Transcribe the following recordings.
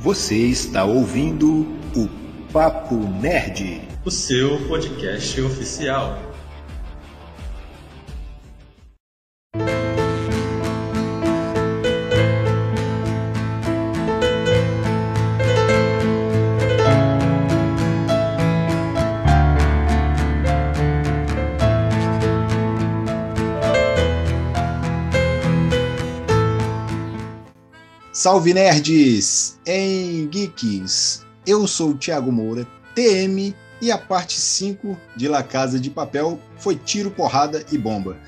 Você está ouvindo o Papo Nerd, o seu podcast oficial. Salve nerds em geeks! Eu sou o Thiago Moura, TM, e a parte 5 de La Casa de Papel foi tiro, porrada e bomba.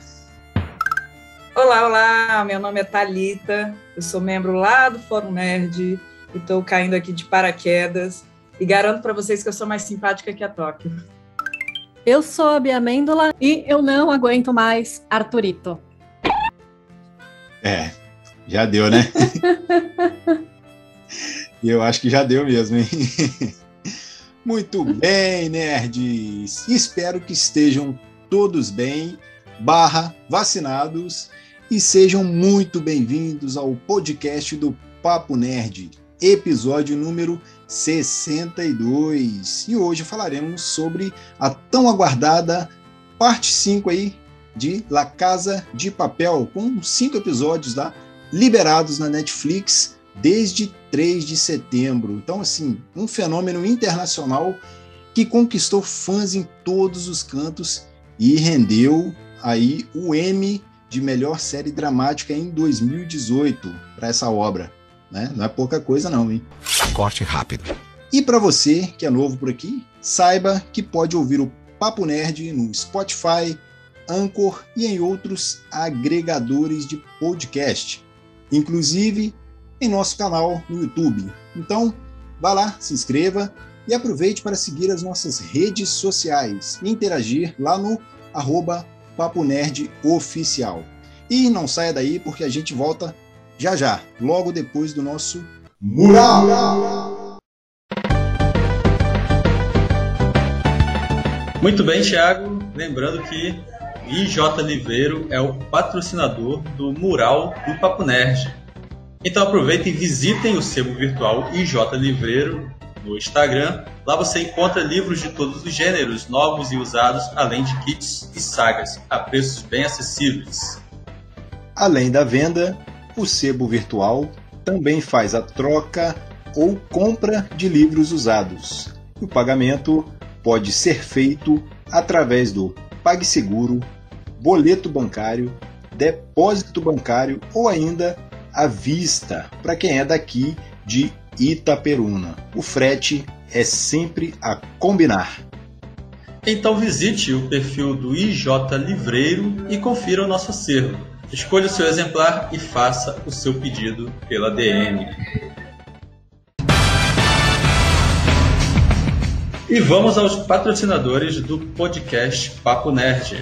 Olá, meu nome é Thalita, eu sou membro lá do Fórum Nerd e estou caindo aqui de paraquedas e garanto para vocês que eu sou mais simpática que a Tóquio. Eu sou a Bia Amêndola e eu não aguento mais Arthurito. Já deu, né? Eu acho que já deu mesmo, hein? Muito bem, nerds! Espero que estejam todos bem, vacinados, e sejam muito bem-vindos ao podcast do Papo Nerd, episódio número 62. E hoje falaremos sobre a tão aguardada parte 5 aí de La Casa de Papel, com 5 episódios lá, liberados na Netflix desde 3 de setembro. Então, assim, um fenômeno internacional que conquistou fãs em todos os cantos e rendeu aí o Emmy de melhor série dramática em 2018 para essa obra, né? Não é pouca coisa não, hein? Corte rápido. E para você que é novo por aqui, saiba que pode ouvir o Papo Nerd no Spotify, Anchor e em outros agregadores de podcast, inclusive em nosso canal no YouTube. Então, vá lá, se inscreva e aproveite para seguir as nossas redes sociais e interagir lá no @PapoNerdOficial. E não saia daí porque a gente volta já, logo depois do nosso Mural! Muito bem, Thiago. Lembrando que IJ Livreiro é o patrocinador do Mural do Papo Nerd. Então aproveitem e visitem o sebo virtual IJ Livreiro no Instagram. Lá você encontra livros de todos os gêneros, novos e usados, além de kits e sagas, a preços bem acessíveis. Além da venda, o sebo virtual também faz a troca ou compra de livros usados. O pagamento pode ser feito através do PagSeguro, boleto bancário, depósito bancário ou ainda à vista, para quem é daqui de Itaperuna. O frete é sempre a combinar. Então visite o perfil do IJ Livreiro e confira o nosso acervo. Escolha o seu exemplar e faça o seu pedido pela DM. E vamos aos patrocinadores do podcast Papo Nerd.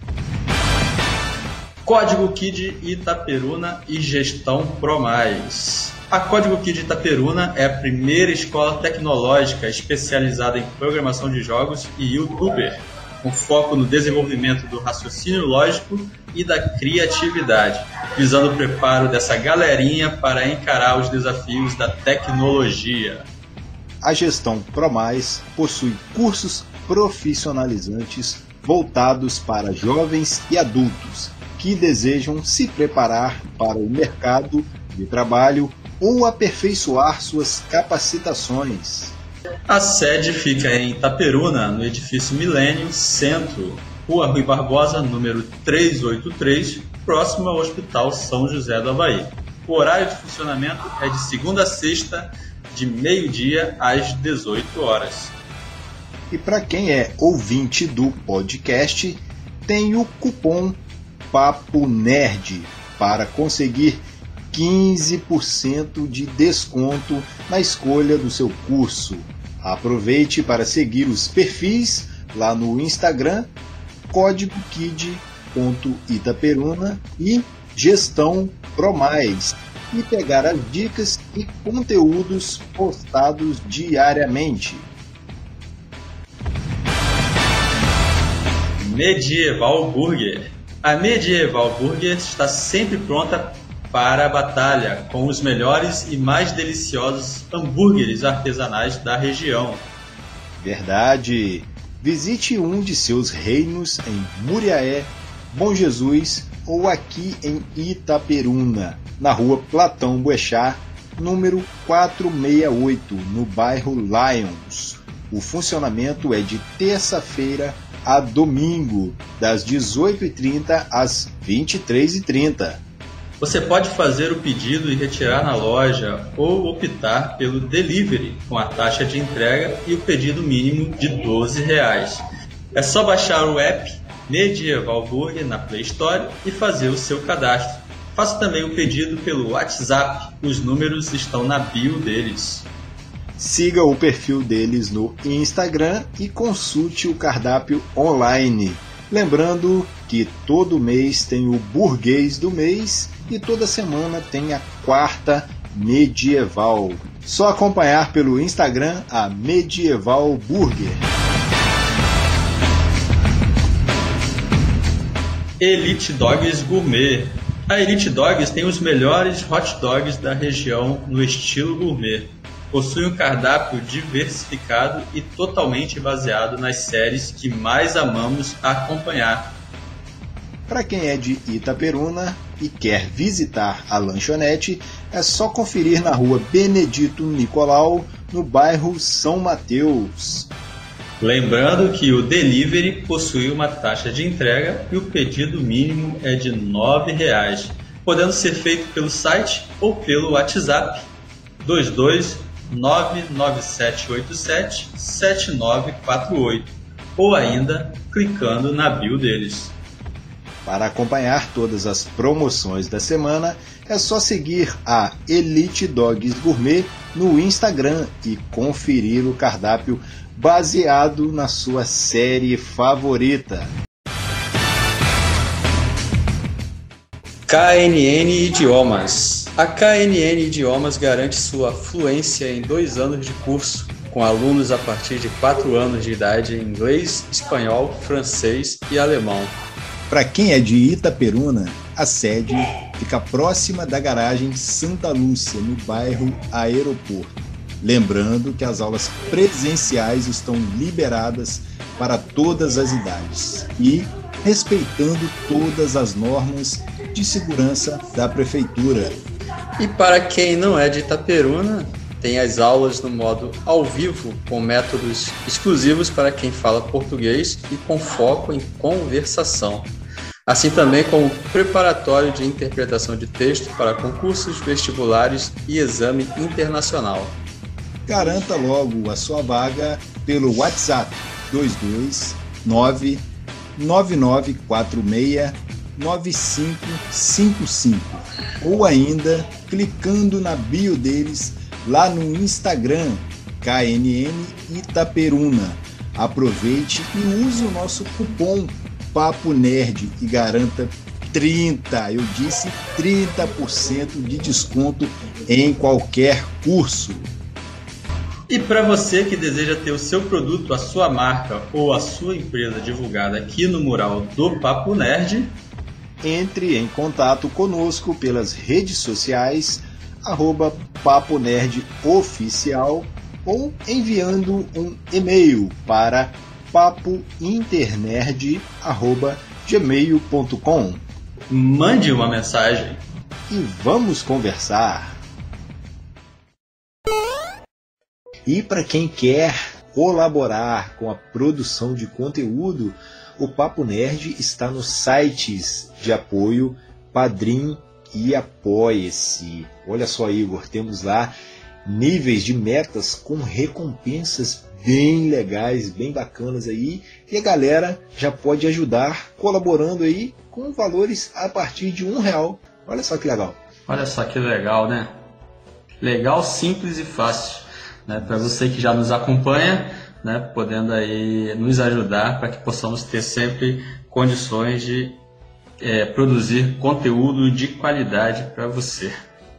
Código Kid Itaperuna e Gestão ProMais. A Código Kid Itaperuna é a primeira escola tecnológica especializada em programação de jogos e youtuber, com foco no desenvolvimento do raciocínio lógico e da criatividade, visando o preparo dessa galerinha para encarar os desafios da tecnologia. A Gestão ProMais possui cursos profissionalizantes voltados para jovens e adultos que desejam se preparar para o mercado de trabalho ou aperfeiçoar suas capacitações. A sede fica em Itaperuna, no edifício Milênio Centro, Rua Rui Barbosa, número 383, próximo ao Hospital São José do Avaí. O horário de funcionamento é de segunda a sexta, de meio-dia às 18 horas. E para quem é ouvinte do podcast, tem o cupom Papo Nerd para conseguir 15% de desconto na escolha do seu curso. Aproveite para seguir os perfis lá no Instagram, códigokid.itaperuna e Gestão ProMais, e pegar as dicas e conteúdos postados diariamente. Medieval Burger. A Medieval Burger está sempre pronta para a batalha com os melhores e mais deliciosos hambúrgueres artesanais da região. Verdade! Visite um de seus reinos em Muriaé, Bom Jesus ou aqui em Itaperuna, na rua Platão Boechat, número 468, no bairro Lions. O funcionamento é de terça-feira a domingo, das 18h30 às 23h30. Você pode fazer o pedido e retirar na loja ou optar pelo delivery com a taxa de entrega e o pedido mínimo de R$12. É só baixar o app Medieval Burger na Play Store e fazer o seu cadastro. Faça também o pedido pelo WhatsApp, os números estão na bio deles. Siga o perfil deles no Instagram e consulte o cardápio online. Lembrando que todo mês tem o burguês do mês e toda semana tem a quarta medieval. Só acompanhar pelo Instagram a Medieval Burger. Elite Dogs Gourmet. A Elite Dogs tem os melhores hot dogs da região no estilo gourmet. Possui um cardápio diversificado e totalmente baseado nas séries que mais amamos acompanhar. Para quem é de Itaperuna e quer visitar a lanchonete, é só conferir na rua Benedito Nicolau, no bairro São Mateus. Lembrando que o delivery possui uma taxa de entrega e o pedido mínimo é de R$9, podendo ser feito pelo site ou pelo WhatsApp 22997877948 ou ainda clicando na bio deles. Para acompanhar todas as promoções da semana, é só seguir a Elite Dogs Gourmet no Instagram e conferir o cardápio baseado na sua série favorita. KNN Idiomas. A KNN Idiomas garante sua fluência em 2 anos de curso, com alunos a partir de 4 anos de idade em inglês, espanhol, francês e alemão. Para quem é de Itaperuna, a sede fica próxima da garagem Santa Lúcia, no bairro Aeroporto. Lembrando que as aulas presenciais estão liberadas para todas as idades e respeitando todas as normas de segurança da prefeitura. E para quem não é de Itaperuna, tem as aulas no modo ao vivo, com métodos exclusivos para quem fala português e com foco em conversação. Assim também como preparatório de interpretação de texto para concursos vestibulares e exame internacional. Garanta logo a sua vaga pelo WhatsApp 22999469555 ou ainda clicando na bio deles lá no Instagram KNN Itaperuna. Aproveite e use o nosso cupom Papo Nerd e garanta 30% de desconto em qualquer curso. E para você que deseja ter o seu produto, a sua marca ou a sua empresa divulgada aqui no mural do Papo Nerd, entre em contato conosco pelas redes sociais @Papo Nerd Oficial ou enviando um e-mail para papointernerd@gmail.com. Mande uma mensagem e vamos conversar. E para quem quer colaborar com a produção de conteúdo, o Papo Nerd está nos sites de apoio Padrim e Apoia-se. Olha só, Igor, temos lá níveis de metas com recompensas bem legais, bem bacanas aí, e a galera já pode ajudar colaborando aí com valores a partir de R$1. Olha só que legal. Olha só que legal, né? Legal, simples e fácil, né? Para você que já nos acompanha, né? Podendo aí nos ajudar para que possamos ter sempre condições de produzir conteúdo de qualidade para você.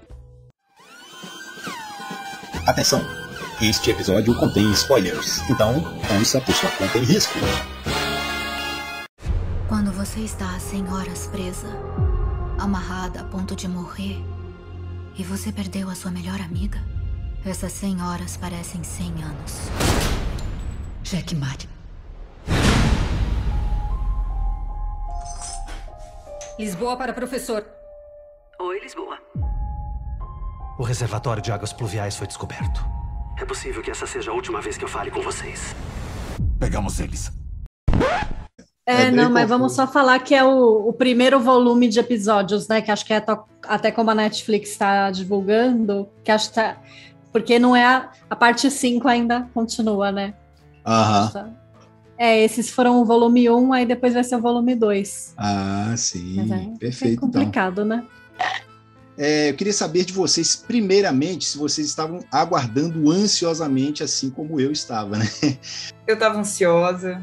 Atenção! Este episódio contém spoilers, então ouça por sua conta em risco. Quando você está a 100 horas presa, amarrada a ponto de morrer, e você perdeu a sua melhor amiga? Essas 100 horas parecem 100 anos. Checkmate. Lisboa para professor. Oi, Lisboa. O reservatório de águas pluviais foi descoberto. É possível que essa seja a última vez que eu fale com vocês. Pegamos eles. Não, mas vamos só falar que é o primeiro volume de episódios, né? Que acho que é até como a Netflix está divulgando, que acho que tá, porque não é a parte 5 ainda continua, né? Aham. Esses foram o volume 1, aí depois vai ser o volume 2. Ah, sim. Mas Perfeito, é complicado, então. Né? Eu queria saber de vocês, primeiramente, se vocês estavam aguardando ansiosamente, assim como eu estava, né? Eu estava ansiosa.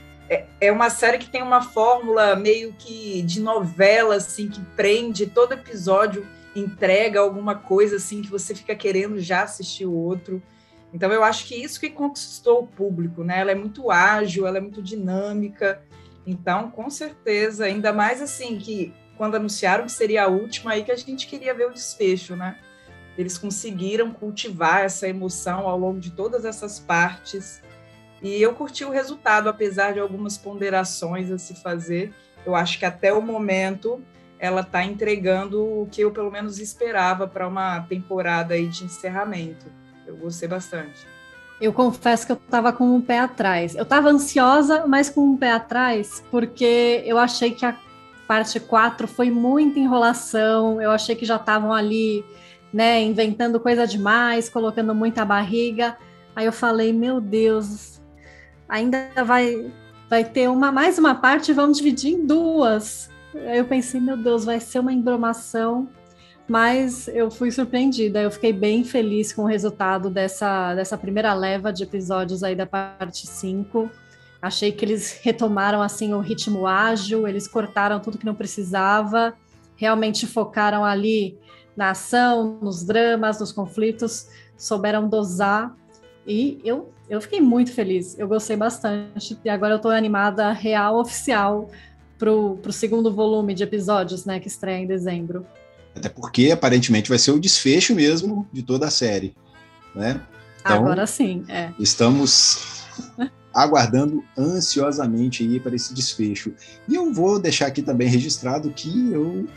É uma série que tem uma fórmula meio que de novela, assim, que prende, todo episódio entrega alguma coisa, assim, que você fica querendo já assistir o outro. Então, eu acho que isso que conquistou o público, né? Ela é muito ágil, ela é muito dinâmica. Então, com certeza, ainda mais assim, que quando anunciaram que seria a última, aí que a gente queria ver o desfecho, né? Eles conseguiram cultivar essa emoção ao longo de todas essas partes. E eu curti o resultado, apesar de algumas ponderações a se fazer. Eu acho que até o momento ela está entregando o que eu pelo menos esperava para uma temporada aí de encerramento. Eu gostei bastante. Eu confesso que eu estava com um pé atrás. Eu estava ansiosa, mas com um pé atrás, porque eu achei que a parte 4 foi muita enrolação. Eu achei que já estavam ali, né, inventando coisa demais, colocando muita barriga. Aí eu falei, meu Deus, ainda vai ter mais uma parte e vamos dividir em 2. Aí eu pensei, meu Deus, vai ser uma embromação. Mas eu fui surpreendida, eu fiquei bem feliz com o resultado dessa primeira leva de episódios aí da parte 5. Achei que eles retomaram assim o ritmo ágil, eles cortaram tudo que não precisava, realmente focaram ali na ação, nos dramas, nos conflitos, souberam dosar, e eu fiquei muito feliz, eu gostei bastante, e agora eu estou animada real, oficial, pro segundo volume de episódios, né, que estreia em dezembro. Até porque, aparentemente, vai ser o desfecho mesmo de toda a série, né? Então, agora sim, estamos aguardando ansiosamente aí para esse desfecho. E eu vou deixar aqui também registrado que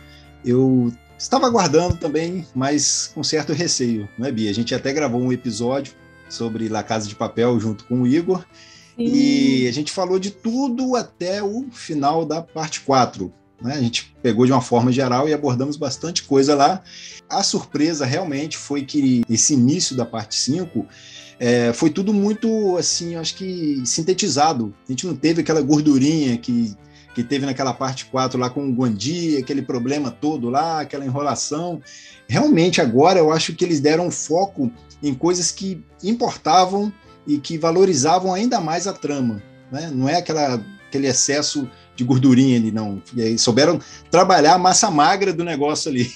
eu estava aguardando também, mas com certo receio, não é, Bia? A gente até gravou um episódio sobre La Casa de Papel junto com o Igor, e a gente falou de tudo até o final da parte 4. Né? A gente pegou de uma forma geral e abordamos bastante coisa lá. A surpresa realmente foi que esse início da parte 5 foi tudo muito, assim, acho que sintetizado. A gente não teve aquela gordurinha que teve naquela parte 4 lá com o Guandi, aquele problema todo lá, aquela enrolação. Realmente agora eu acho que eles deram foco em coisas que importavam e que valorizavam ainda mais a trama. Né? Não é aquele excesso de gordurinha ali, não. E aí souberam trabalhar a massa magra do negócio ali.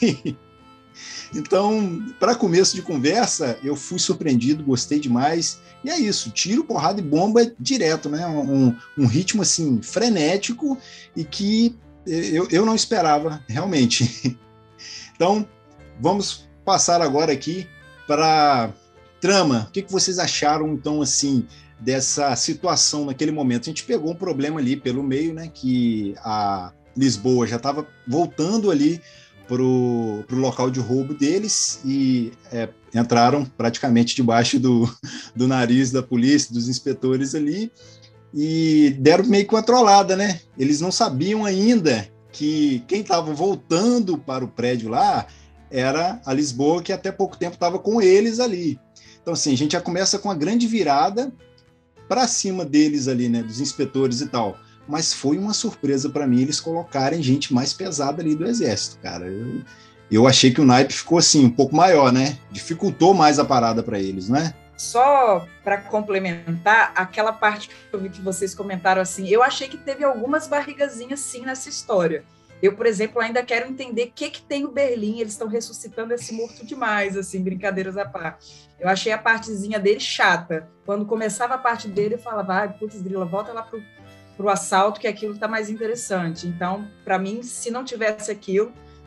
Então, para começo de conversa, eu fui surpreendido, gostei demais. E é isso, tiro, porrada e bomba direto, né? Um ritmo, assim, frenético e que eu não esperava, realmente. Então, vamos passar agora aqui para trama. O que vocês acharam, então, assim, dessa situação naquele momento? A gente pegou um problema ali pelo meio, né, que a Lisboa já estava voltando ali pro local de roubo deles e entraram praticamente debaixo do nariz da polícia, dos inspetores ali, e deram meio que uma trollada, né? Eles não sabiam ainda que quem estava voltando para o prédio lá era a Lisboa, que até pouco tempo estava com eles ali. Então, assim, a gente já começa com a grande virada para cima deles ali, né, dos inspetores e tal. Mas foi uma surpresa para mim eles colocarem gente mais pesada ali do exército, cara. Eu achei que o naipe ficou assim, um pouco maior, né? Dificultou mais a parada para eles, né? Só para complementar, aquela parte que eu vi que vocês comentaram assim, eu achei que teve algumas barrigazinhas sim nessa história. Eu, por exemplo, ainda quero entender o que tem o Berlim, eles estão ressuscitando esse morto demais, assim, brincadeiras à parte. Eu achei a partezinha dele chata. Quando começava a parte dele, eu falava, putz, grila, volta lá pro assalto, que aquilo tá mais interessante. Então, para mim, se não tivesse aquilo,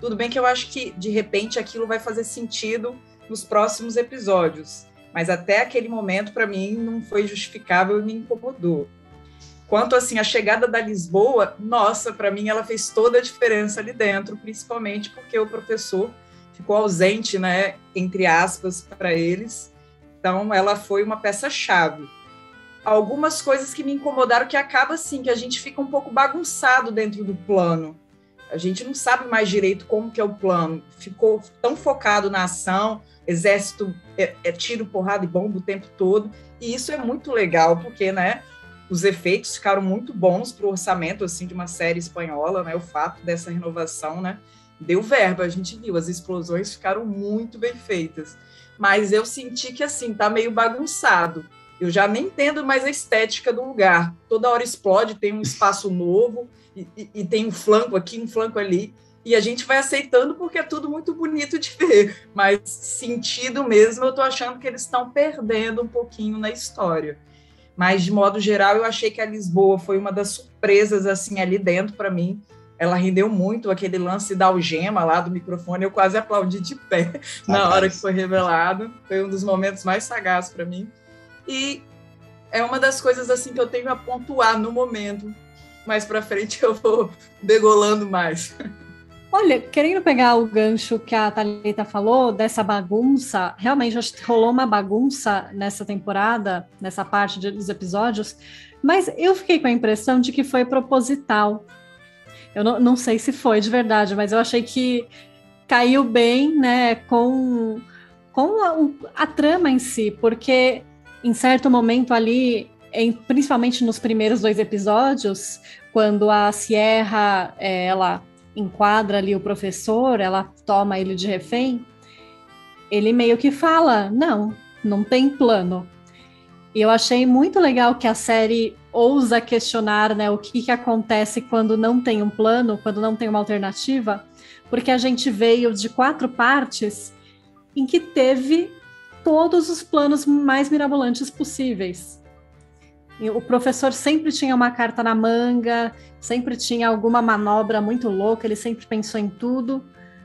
Tudo bem que eu acho que, de repente, aquilo vai fazer sentido nos próximos episódios, mas até aquele momento, para mim, não foi justificável e me incomodou. Quanto, assim, a chegada da Lisboa, nossa, para mim ela fez toda a diferença ali dentro, principalmente porque o professor ficou ausente, né, entre aspas, para eles. Então, ela foi uma peça-chave. Algumas coisas que me incomodaram, que acaba assim, que a gente fica um pouco bagunçado dentro do plano. A gente não sabe mais direito como que é o plano. Ficou tão focado na ação, exército é tiro, porrada e bomba o tempo todo. E isso é muito legal, porque, né, os efeitos ficaram muito bons para o orçamento assim, de uma série espanhola, né, o fato dessa renovação, né, deu verba, a gente viu, as explosões ficaram muito bem feitas. Mas eu senti que assim, tá meio bagunçado. Eu já nem entendo mais a estética do lugar. Toda hora explode, tem um espaço novo, e tem um flanco aqui, um flanco ali, e a gente vai aceitando porque é tudo muito bonito de ver, mas sentido mesmo, eu tô achando que eles estão perdendo um pouquinho na história. Mas, de modo geral, eu achei que a Lisboa foi uma das surpresas, assim, ali dentro para mim. Ela rendeu muito, aquele lance da algema lá do microfone, eu quase aplaudi de pé na hora que foi revelado. Foi um dos momentos mais sagazes para mim. E é uma das coisas assim que eu tenho a pontuar no momento. Mais para frente eu vou degolando mais. Olha, querendo pegar o gancho que a Thalita falou, dessa bagunça, realmente acho que rolou uma bagunça nessa temporada, nessa parte dos episódios, mas eu fiquei com a impressão de que foi proposital. Eu não sei se foi de verdade, mas eu achei que caiu bem, né, com a trama em si, porque em certo momento ali, principalmente nos primeiros 2 episódios, quando a Sierra, ela enquadra ali o professor, ela toma ele de refém, ele meio que fala, não tem plano. E eu achei muito legal que a série ousa questionar, né, o que acontece quando não tem um plano, quando não tem uma alternativa, porque a gente veio de 4 partes em que teve todos os planos mais mirabolantes possíveis. E o professor sempre tinha uma carta na manga, sempre tinha alguma manobra muito louca, ele sempre pensou em tudo.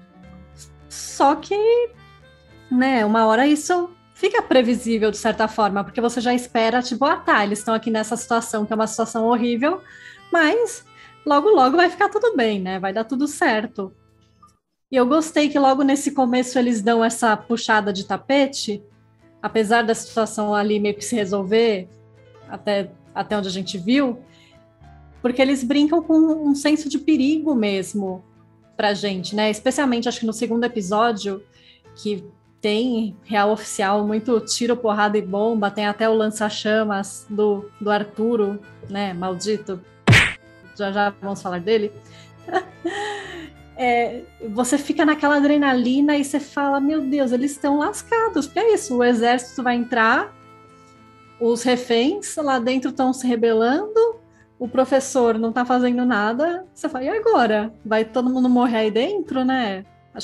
Só que, né, uma hora isso fica previsível de certa forma, porque você já espera, tipo, eles estão aqui nessa situação, que é uma situação horrível, mas logo vai ficar tudo bem, né? Vai dar tudo certo. E eu gostei que logo nesse começo eles dão essa puxada de tapete, apesar da situação ali meio que se resolver, até onde a gente viu, porque eles brincam com um senso de perigo mesmo pra gente, né? Especialmente, acho que no segundo episódio, que tem real oficial, muito tiro, porrada e bomba, tem até o lança-chamas do Arturo, né? Maldito. Já vamos falar dele. Você fica naquela adrenalina e você fala, meu Deus, eles estão lascados, porque é isso, o exército vai entrar, os reféns lá dentro estão se rebelando, o professor não está fazendo nada, você fala, e agora? Vai todo mundo morrer aí dentro, né?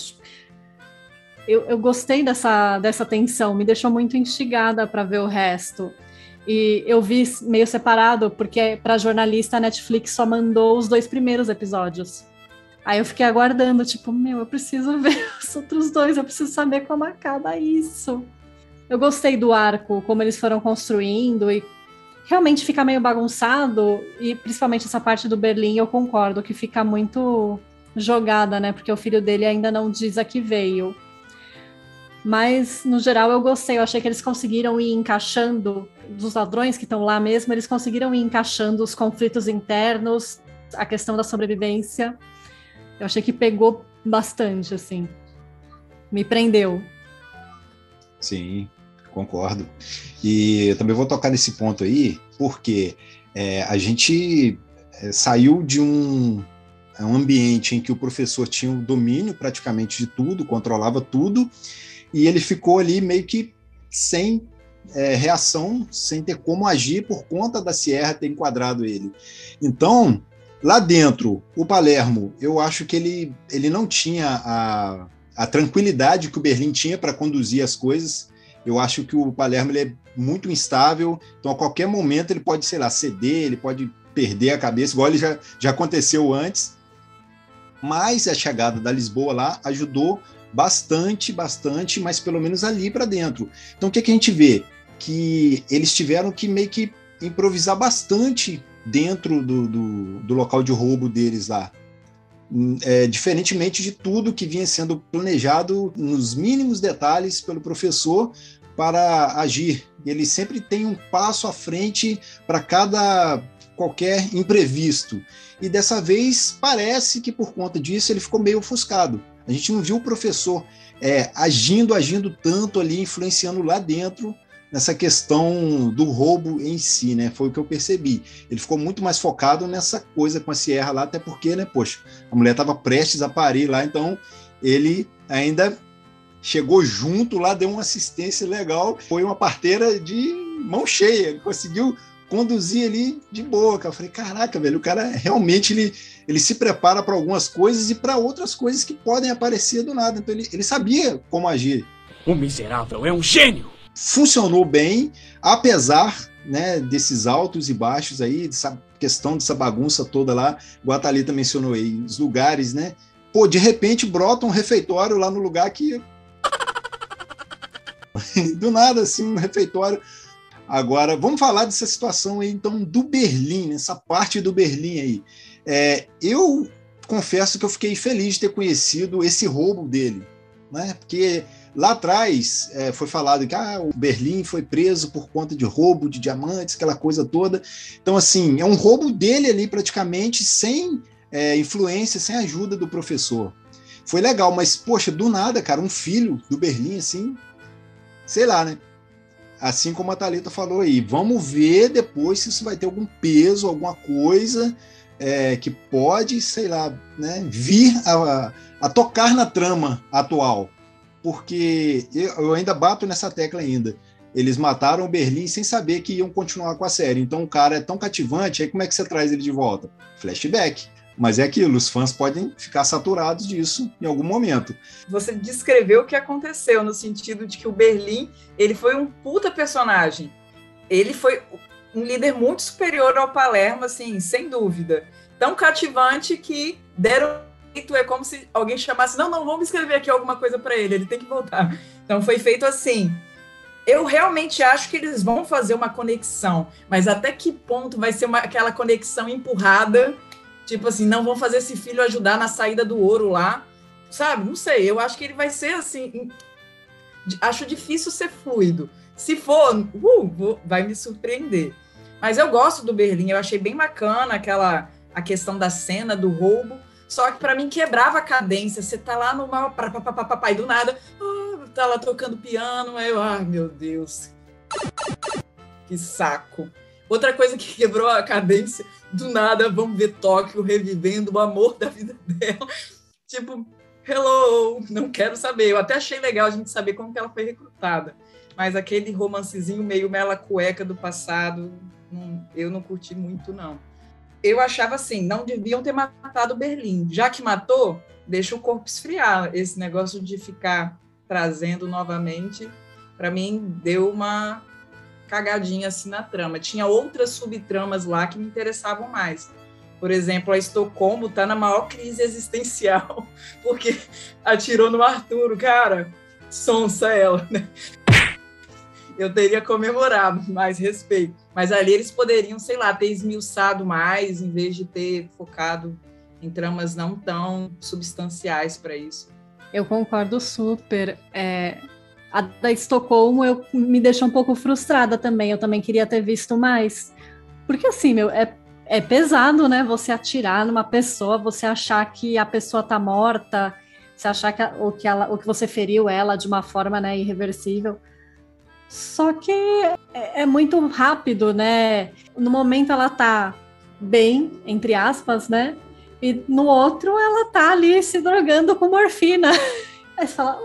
Eu gostei dessa tensão, me deixou muito instigada para ver o resto. E eu vi meio separado, porque para jornalista a Netflix só mandou os 2 primeiros episódios. Aí eu fiquei aguardando, tipo, eu preciso ver os outros 2, eu preciso saber como acaba isso. Eu gostei do arco, como eles foram construindo, e realmente fica meio bagunçado, e principalmente essa parte do Berlim, eu concordo, que fica muito jogada, né? Porque o filho dele ainda não diz a que veio. Mas, no geral, eu gostei. Eu achei que eles conseguiram ir encaixando, dos ladrões que estão lá mesmo, eles conseguiram ir encaixando os conflitos internos, a questão da sobrevivência. Eu achei que pegou bastante, assim. Me prendeu. Sim, concordo. E eu também vou tocar nesse ponto aí, porque a gente saiu de um ambiente em que o professor tinha o domínio praticamente de tudo, controlava tudo, e ele ficou ali meio que sem reação, sem ter como agir por conta da Sierra ter enquadrado ele. Então, lá dentro, o Palermo, eu acho que ele não tinha a tranquilidade que o Berlim tinha para conduzir as coisas. Eu acho que o Palermo ele é muito instável, então a qualquer momento ele pode, sei lá, ceder, ele pode perder a cabeça, igual ele já aconteceu antes. Mas a chegada da Lisboa lá ajudou bastante, mas pelo menos ali para dentro. Então o que a gente vê? Que eles tiveram que meio que improvisar bastante dentro do local de roubo deles lá. Diferentemente de tudo que vinha sendo planejado nos mínimos detalhes pelo professor para agir. Ele sempre tem um passo à frente para qualquer imprevisto. E dessa vez parece que por conta disso ele ficou meio ofuscado. A gente não viu o professor agindo tanto ali, influenciando lá dentro nessa questão do roubo em si, né? Foi o que eu percebi. Ele ficou muito mais focado nessa coisa com a Sierra lá, até porque, né, poxa, a mulher estava prestes a parir lá, então ele ainda chegou junto lá, deu uma assistência legal, foi uma parteira de mão cheia, conseguiu conduzir ali de boa. Eu falei, caraca, velho, o cara realmente ele se prepara para algumas coisas e para outras coisas que podem aparecer do nada, então ele sabia como agir. O miserável é um gênio! Funcionou bem, apesar, né, desses altos e baixos aí, dessa questão dessa bagunça toda lá, igual a Thalita mencionou aí, os lugares, né? Pô, de repente brota um refeitório lá no lugar que... do nada, assim, um refeitório. Agora, vamos falar dessa situação aí, então, do Berlim, essa parte do Berlim aí. Eu confesso que eu fiquei feliz de ter conhecido esse roubo dele, né? Porque... lá atrás foi falado que o Berlim foi preso por conta de roubo de diamantes, aquela coisa toda. Então, assim, é um roubo dele ali praticamente, sem influência, sem ajuda do professor. Foi legal, mas, poxa, do nada, cara, um filho do Berlim, assim, sei lá, né? Assim como a Thalita falou aí, vamos ver depois se isso vai ter algum peso, alguma coisa que pode, sei lá, né, vir a tocar na trama atual. Porque eu ainda bato nessa tecla ainda. Eles mataram o Berlim sem saber que iam continuar com a série. Então o cara é tão cativante, aí como é que você traz ele de volta? Flashback. Mas é aquilo, os fãs podem ficar saturados disso em algum momento. Você descreveu o que aconteceu, no sentido de que o Berlim, ele foi um puta personagem. Ele foi um líder muito superior ao Palermo, assim, sem dúvida. Tão cativante que deram... é como se alguém chamasse, não, vamos escrever aqui alguma coisa para ele tem que voltar. Então foi feito assim. Eu realmente acho que eles vão fazer uma conexão, mas até que ponto vai ser aquela conexão empurrada, tipo assim, não vão fazer esse filho ajudar na saída do ouro lá, sabe? Não sei, eu acho que ele vai ser assim, acho difícil ser fluido. Se for, vai me surpreender. Mas eu gosto do Berlim, eu achei bem bacana a questão da cena, do roubo. Só que para mim quebrava a cadência. Você tá lá no mal, e do nada, tá lá tocando piano, aí eu, meu Deus, que saco. Outra coisa que quebrou a cadência, do nada, vamos ver Tóquio revivendo o amor da vida dela. Tipo, hello, não quero saber. Eu até achei legal a gente saber como que ela foi recrutada. Mas aquele romancezinho meio mela cueca do passado, eu não curti muito, não. Eu achava assim, não deviam ter matado o Berlim. Já que matou, deixa o corpo esfriar. Esse negócio de ficar trazendo novamente, para mim, deu uma cagadinha assim na trama. Tinha outras subtramas lá que me interessavam mais. Por exemplo, a Estocolmo tá na maior crise existencial, porque atirou no Arturo. Cara, sonsa ela, né? Eu teria comemorado, mais respeito. Mas ali eles poderiam, sei lá, ter esmiuçado mais, em vez de ter focado em tramas não tão substanciais para isso. Eu concordo super. A da Estocolmo me deixou um pouco frustrada também. Eu também queria ter visto mais. Porque assim, é pesado, né? Você atirar numa pessoa, você achar que a pessoa tá morta, você achar que você feriu ela de uma forma, né, irreversível. Só que é muito rápido, né? No momento ela tá bem, entre aspas, né? E no outro ela tá ali se drogando com morfina. Aí você fala,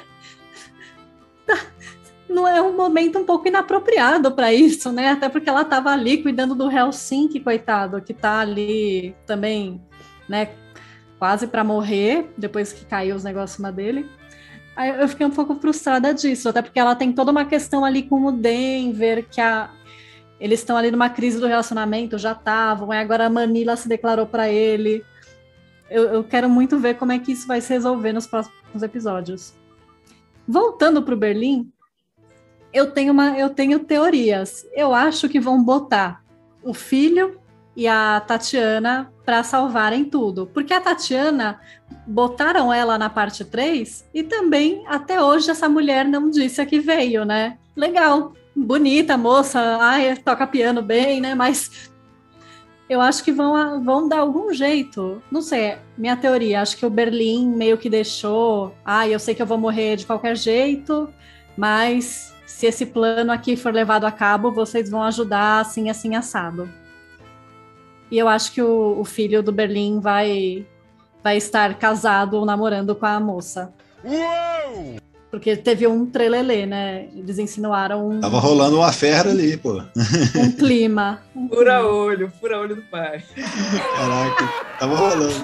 não é um momento um pouco inapropriado para isso, né? Até porque ela tava ali cuidando do Helsinki, coitado, que tá ali também, né? Quase para morrer, depois que caiu os negócios em cima dele. Aí eu fiquei um pouco frustrada disso, até porque ela tem toda uma questão ali com o Denver, que eles estão ali numa crise do relacionamento, já estavam, aí agora a Manila se declarou para ele. Eu quero muito ver como é que isso vai se resolver nos próximos episódios. Voltando para o Berlim, eu tenho teorias. Eu acho que vão botar o filho e a Tatiana para salvarem tudo. Porque a Tatiana, botaram ela na parte 3 e também, até hoje, essa mulher não disse a que veio, né? Legal, bonita moça, toca piano bem, né? Mas eu acho que vão dar algum jeito. Não sei, minha teoria, acho que o Berlim meio que deixou... eu sei que eu vou morrer de qualquer jeito, mas se esse plano aqui for levado a cabo, vocês vão ajudar assim, assim, assado. E eu acho que o filho do Berlim vai estar casado ou namorando com a moça. Uou! Porque teve um trelelê, né? Eles insinuaram Tava rolando uma ferra ali, pô. Um clima. Fura olho do pai. Caraca, tava rolando.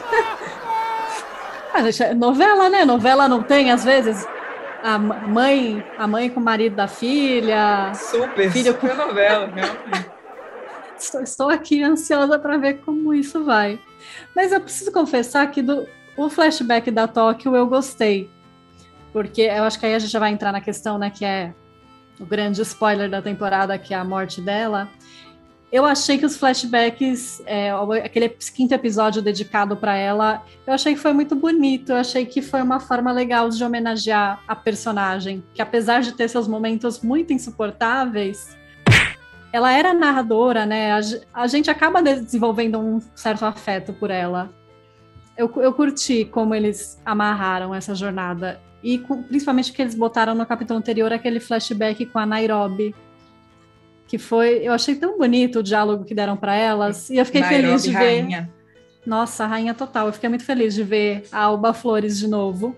Novela, né? Novela não tem, às vezes, a mãe com o marido da filha. Super novela, né? Estou aqui ansiosa para ver como isso vai. Mas eu preciso confessar que o flashback da Tóquio eu gostei. Porque eu acho que aí a gente já vai entrar na questão, né, que é o grande spoiler da temporada, que é a morte dela. Eu achei que os flashbacks, aquele 5º episódio dedicado para ela, eu achei que foi muito bonito, eu achei que foi uma forma legal de homenagear a personagem, que apesar de ter seus momentos muito insuportáveis, ela era narradora, né? A gente acaba desenvolvendo um certo afeto por ela. Eu curti como eles amarraram essa jornada. E principalmente que eles botaram no capítulo anterior aquele flashback com a Nairobi. Que foi... Eu achei tão bonito o diálogo que deram para elas. E eu fiquei feliz de ver... Rainha. Nossa, rainha total. Eu fiquei muito feliz de ver a Alba Flores de novo.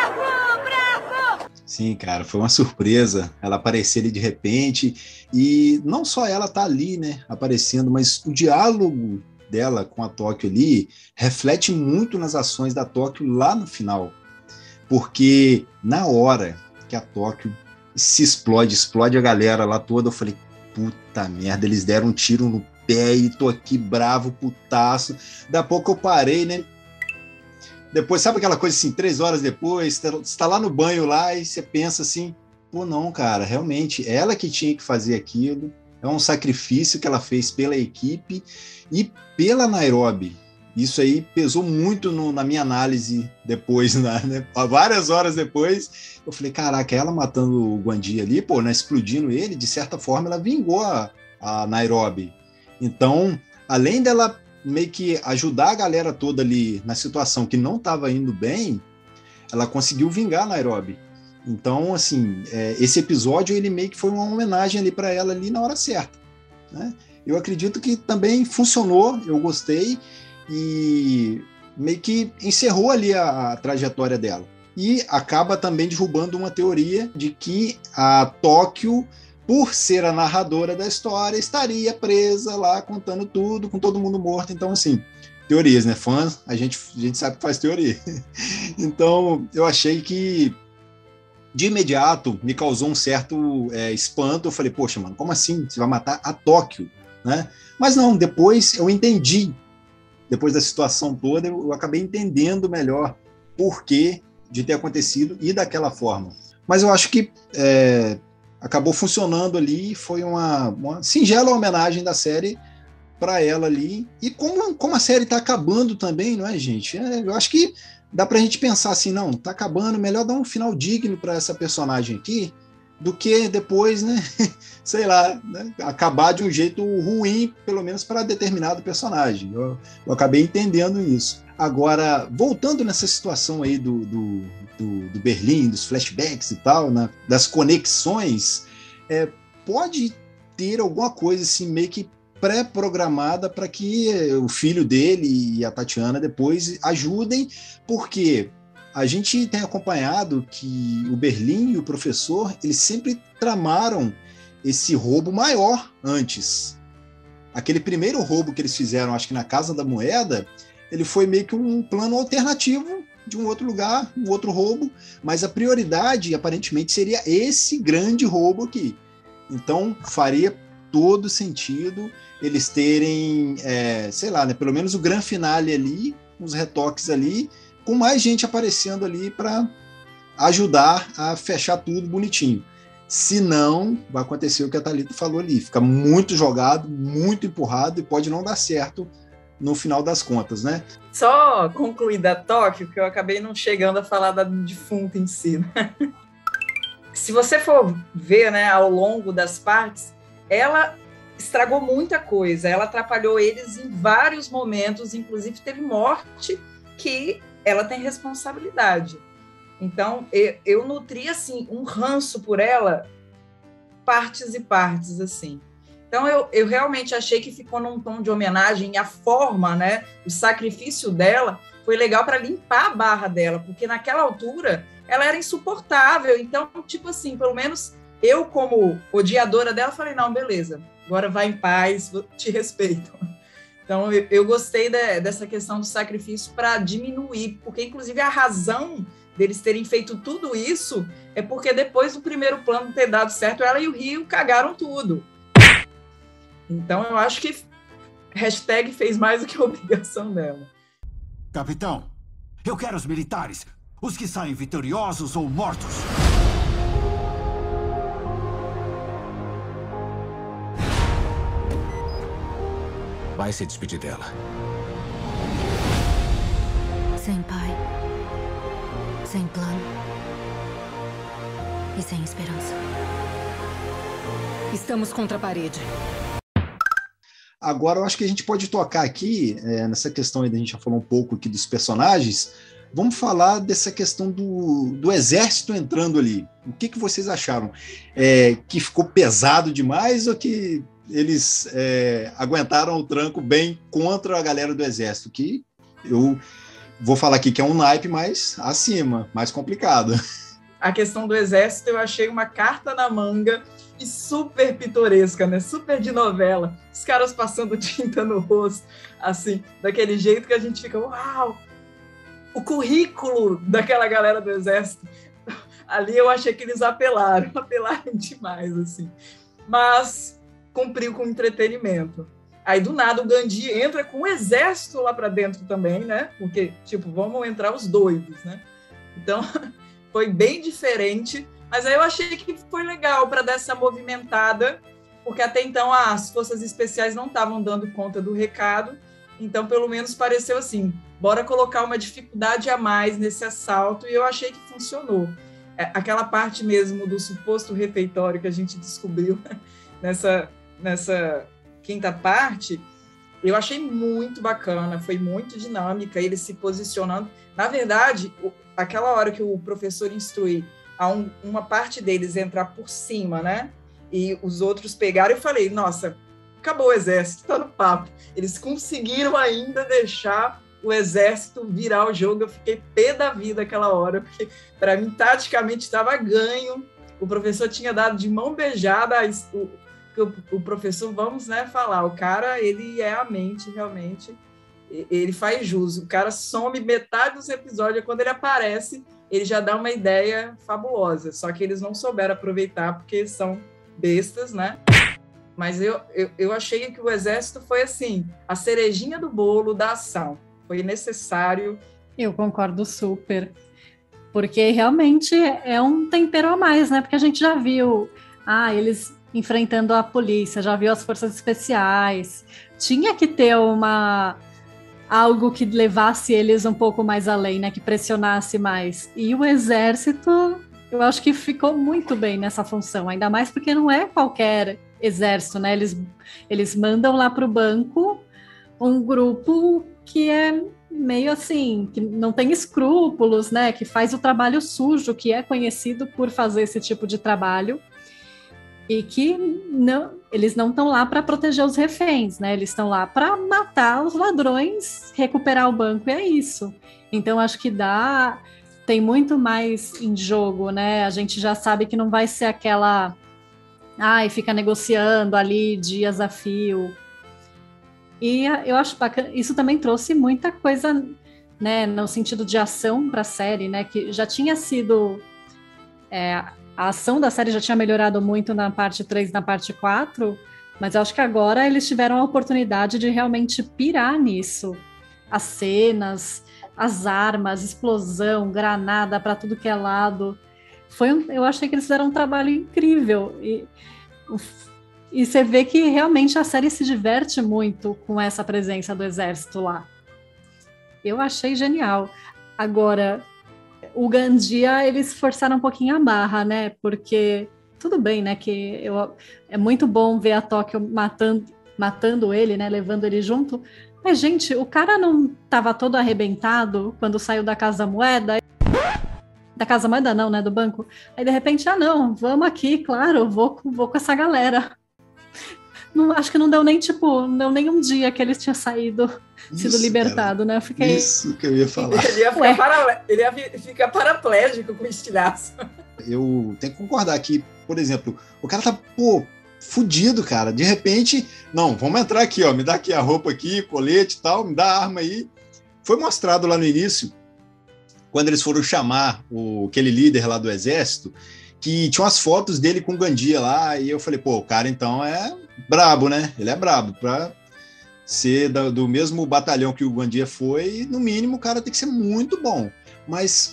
Sim, cara, foi uma surpresa ela aparecer ali de repente, e não só ela tá ali, né, aparecendo, mas o diálogo dela com a Tóquio ali reflete muito nas ações da Tóquio lá no final, porque na hora que a Tóquio se explode a galera lá toda, eu falei, puta merda, eles deram um tiro no pé e tô aqui bravo, putaço, da pouco eu parei, né. Depois, sabe aquela coisa assim, 3 horas depois, você tá lá no banho lá e você pensa assim, pô, não, cara, realmente, ela que tinha que fazer aquilo, é um sacrifício que ela fez pela equipe e pela Nairobi. Isso aí pesou muito na minha análise depois, né? Várias horas depois, eu falei, caraca, ela matando o Guandi ali, pô, né, explodindo ele, de certa forma, ela vingou a Nairobi. Então, além dela meio que ajudar a galera toda ali na situação que não estava indo bem, ela conseguiu vingar a Nairobi. Então, assim, esse episódio, ele meio que foi uma homenagem ali para ela ali na hora certa, né? Eu acredito que também funcionou, eu gostei, e meio que encerrou ali a trajetória dela. E acaba também derrubando uma teoria de que a Tóquio, por ser a narradora da história, estaria presa lá contando tudo, com todo mundo morto. Então, assim, teorias, né? Fãs, a gente sabe que faz teoria. Então, eu achei que, de imediato, me causou um certo espanto. Eu falei, poxa, mano, como assim? Você vai matar a Tóquio, né? Mas não, depois eu entendi. Depois da situação toda, eu acabei entendendo melhor por que de ter acontecido e daquela forma. Mas eu acho que acabou funcionando ali, foi uma singela homenagem da série para ela ali, e como a série está acabando também, não é, gente? Eu acho que dá para a gente pensar assim, não, tá acabando, melhor dar um final digno para essa personagem aqui, do que depois, né, sei lá, né, acabar de um jeito ruim, pelo menos para determinado personagem. Eu acabei entendendo isso. Agora, voltando nessa situação aí do Berlim, dos flashbacks e tal, né, das conexões, pode ter alguma coisa assim meio que pré-programada para que o filho dele e a Tatiana depois ajudem, porque a gente tem acompanhado que o Berlim e o professor, eles sempre tramaram esse roubo maior antes. Aquele primeiro roubo que eles fizeram, acho que na Casa da Moeda, ele foi meio que um plano alternativo de um outro lugar, um outro roubo, mas a prioridade, aparentemente, seria esse grande roubo aqui. Então, faria todo sentido eles terem, sei lá, né, pelo menos o grande finale ali uns retoques ali, com mais gente aparecendo ali para ajudar a fechar tudo bonitinho. Se não, vai acontecer o que a Thalita falou ali, fica muito jogado, muito empurrado e pode não dar certo no final das contas, né? Só concluir da Tóquio, que eu acabei não chegando a falar da defunta em si, né? Se você for ver, né, ao longo das partes, ela estragou muita coisa, ela atrapalhou eles em vários momentos, inclusive teve morte que ela tem responsabilidade. Então, eu nutri, assim, um ranço por ela, partes e partes, assim. Então, eu realmente achei que ficou num tom de homenagem, e a forma, né, o sacrifício dela foi legal para limpar a barra dela, porque naquela altura ela era insuportável. Então, tipo assim, pelo menos eu, como odiadora dela, falei, não, beleza, agora vai em paz, te respeito. Então, eu gostei dessa questão do sacrifício para diminuir, porque, inclusive, a razão deles terem feito tudo isso é porque depois do primeiro plano ter dado certo, ela e o Rio cagaram tudo. Então, eu acho que hashtag fez mais do que a obrigação dela. Capitão, eu quero os militares, os que saem vitoriosos ou mortos. Vai se despedir dela. Sem pai, sem plano e sem esperança. Estamos contra a parede. Agora, eu acho que a gente pode tocar aqui, nessa questão aí, a gente já falou um pouco aqui dos personagens, vamos falar dessa questão do exército entrando ali. O que vocês acharam? Que ficou pesado demais ou que eles aguentaram o tranco bem contra a galera do exército? Que eu vou falar aqui que é um naipe mais acima, mais complicado. A questão do exército eu achei uma carta na manga e super pitoresca, né? Super de novela. Os caras passando tinta no rosto, assim, daquele jeito que a gente fica, uau! O currículo daquela galera do exército. Ali eu achei que eles apelaram demais, assim. Mas cumpriu com entretenimento. Aí, do nada, o Gandhi entra com o exército lá para dentro também, né? Porque, tipo, vamos entrar os doidos, né? Então, foi bem diferente, mas aí eu achei que foi legal para dar essa movimentada, porque até então as forças especiais não estavam dando conta do recado, então pelo menos pareceu assim, bora colocar uma dificuldade a mais nesse assalto, e eu achei que funcionou. Aquela parte mesmo do suposto refeitório que a gente descobriu nessa quinta parte, eu achei muito bacana, foi muito dinâmica, ele se posicionando. Na verdade, aquela hora que o professor instrui uma parte deles entrar por cima, né? E os outros pegaram, eu falei, nossa, acabou o exército, tá no papo. Eles conseguiram ainda deixar o exército virar o jogo. Eu fiquei pé da vida aquela hora, porque para mim, taticamente, estava ganho. O professor tinha dado de mão beijada o professor, vamos, né, falar, o cara, ele é a mente, realmente, ele faz jus. O cara some metade dos episódios, quando ele aparece, ele já dá uma ideia fabulosa, só que eles não souberam aproveitar, porque são bestas, né? Mas eu achei que o exército foi, assim, a cerejinha do bolo da ação. Foi necessário. Eu concordo super, porque realmente é um tempero a mais, né? Porque a gente já viu, eles enfrentando a polícia, já viu as forças especiais, tinha que ter algo que levasse eles um pouco mais além, né, que pressionasse mais. E o exército, eu acho que ficou muito bem nessa função, ainda mais porque não é qualquer exército, né, eles mandam lá para o banco um grupo que é meio assim, que não tem escrúpulos, né, que faz o trabalho sujo, que é conhecido por fazer esse tipo de trabalho, e que eles não estão lá para proteger os reféns, né? Eles estão lá para matar os ladrões, recuperar o banco, e é isso. Então, acho que tem muito mais em jogo, né? A gente já sabe que não vai ser aquela... fica negociando ali dias a fio. E eu acho bacana, isso também trouxe muita coisa, né? No sentido de ação para a série, né? Que já tinha sido... A ação da série já tinha melhorado muito na parte 3 e na parte 4, mas eu acho que agora eles tiveram a oportunidade de realmente pirar nisso. as cenas, as armas, explosão, granada para tudo que é lado. Eu achei que eles fizeram um trabalho incrível. E você vê que realmente a série se diverte muito com essa presença do exército lá. Eu achei genial. Agora, o Gandia, eles forçaram um pouquinho a barra, né? Porque tudo bem, né? É muito bom ver a Tóquio matando ele, né? Levando ele junto. Mas, gente, o cara não estava todo arrebentado quando saiu da Casa da Moeda? Da Casa da Moeda não, né? Do banco. Aí, de repente, não, vamos aqui, claro, vou com essa galera. Não, acho que não deu nem um dia que eles tinham sido libertado, né? Isso que eu ia falar. Ele ia ficar paraplégico com o estilhaço. Eu tenho que concordar que, por exemplo, o cara tá, fudido, cara. De repente, não, vamos entrar aqui, ó, me dá aqui a roupa aqui, colete e tal, me dá a arma aí. Foi mostrado lá no início, quando eles foram chamar aquele líder lá do exército, que tinha umas fotos dele com o Gandia lá, e eu falei, o cara então é brabo, né? Ele é brabo, pra ser do mesmo batalhão que o Gandia foi, no mínimo o cara tem que ser muito bom. Mas,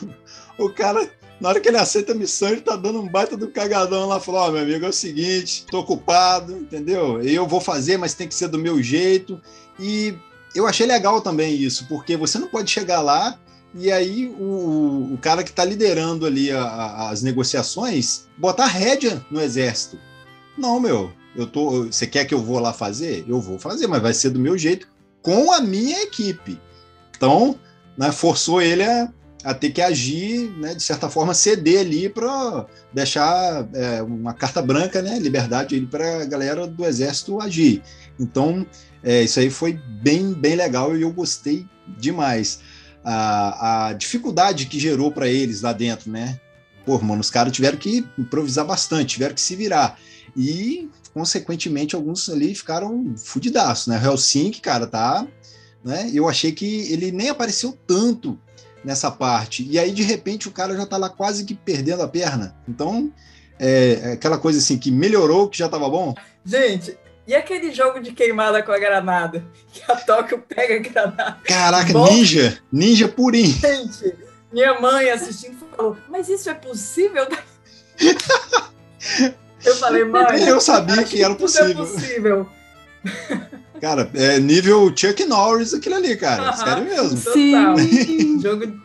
o cara, na hora que ele aceita a missão, ele tá dando um baita do cagadão lá, falou, meu amigo, é o seguinte, tô ocupado, entendeu? Eu vou fazer, mas tem que ser do meu jeito. E eu achei legal também isso, porque você não pode chegar lá e aí o cara que tá liderando ali as negociações, botar rédea no exército. Não, você quer que eu vou lá fazer? Eu vou fazer, mas vai ser do meu jeito, com a minha equipe. Então, né, forçou ele a ter que agir, né, de certa forma, ceder ali para deixar uma carta branca, né, liberdade para a galera do exército agir. Então, isso aí foi bem, bem legal e eu gostei demais. A dificuldade que gerou para eles lá dentro, né? Mano, os caras tiveram que improvisar bastante, tiveram que se virar. E, consequentemente, alguns ali ficaram fudidaços, né? Helsinki, cara, tá... Né? Eu achei que ele nem apareceu tanto nessa parte. E aí, de repente, o cara já tá lá quase que perdendo a perna. Então, aquela coisa assim, que melhorou, que já tava bom. Gente, e aquele jogo de queimada com a granada? Que a Tóquio pega a granada. Caraca, ninja purinho. Gente, minha mãe assistindo falou, mas isso é possível? Eu falei, mãe... Eu sabia que era possível. Tudo é possível. Cara, é nível Chuck Norris aquilo ali, cara. Sério mesmo. Sim. Jogo...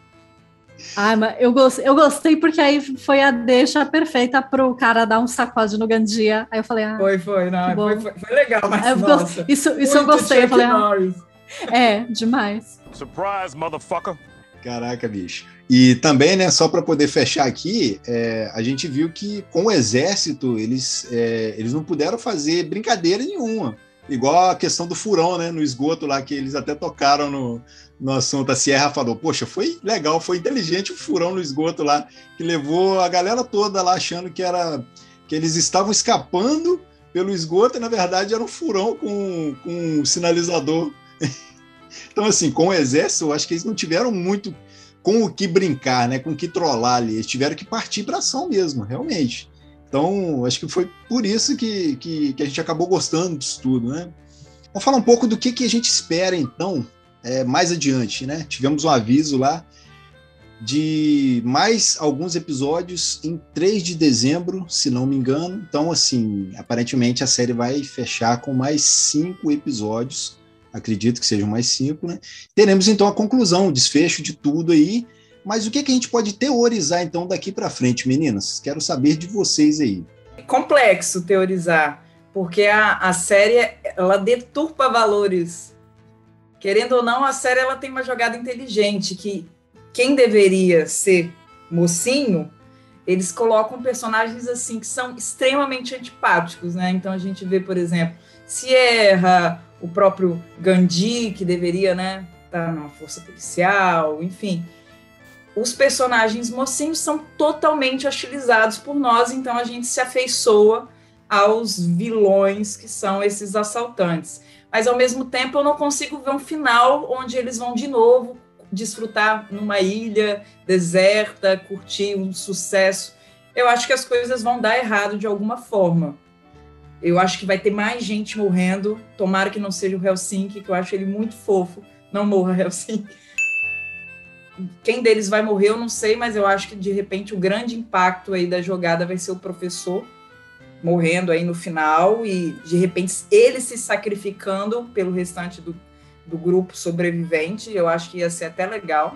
Ai, mas eu gostei porque aí foi a deixa perfeita pro cara dar um sacode no Gandia. Aí eu falei, Foi, não, foi legal, mas nossa. Isso eu gostei. Eu falei, Norris. Demais. Surprise, motherfucker. Caraca, bicho. E também, né, só para poder fechar aqui, a gente viu que com o exército eles não puderam fazer brincadeira nenhuma. Igual a questão do furão, né, no esgoto lá, que eles até tocaram no assunto. A Sierra falou, poxa, foi legal, foi inteligente o furão no esgoto lá, que levou a galera toda lá achando que eles estavam escapando pelo esgoto e, na verdade, era um furão com um sinalizador. Então, assim, com o exército, eu acho que eles não tiveram muito com o que brincar, né, com o que trollar ali. Eles tiveram que partir para ação mesmo, realmente. Então, acho que foi por isso que a gente acabou gostando disso tudo, né? Vamos falar um pouco do que a gente espera, então, mais adiante, né? Tivemos um aviso lá de mais alguns episódios em 3 de dezembro, se não me engano. Então, assim, aparentemente a série vai fechar com mais 5 episódios. Acredito que sejam mais 5, né? Teremos, então, a conclusão, o desfecho de tudo aí. Mas o que a gente pode teorizar, então, daqui para frente, meninas? Quero saber de vocês aí. É complexo teorizar, porque a série, ela deturpa valores. Querendo ou não, a série ela tem uma jogada inteligente, que quem deveria ser mocinho, eles colocam personagens assim, que são extremamente antipáticos, né? Então a gente vê, por exemplo, Sierra, o próprio Gandhi, que deveria, né, estar numa força policial, enfim... Os personagens mocinhos são totalmente hostilizados por nós, então a gente se afeiçoa aos vilões que são esses assaltantes. Mas, ao mesmo tempo, eu não consigo ver um final onde eles vão, de novo, desfrutar numa ilha deserta, curtir um sucesso. Eu acho que as coisas vão dar errado de alguma forma. Eu acho que vai ter mais gente morrendo, tomara que não seja o Helsinki, que eu acho ele muito fofo Não morra, Hellsing. Quem deles vai morrer, eu não sei, mas eu acho que, de repente, o grande impacto aí da jogada vai ser o professor morrendo aí no final e, de repente, ele se sacrificando pelo restante do grupo sobrevivente. Eu acho que ia ser até legal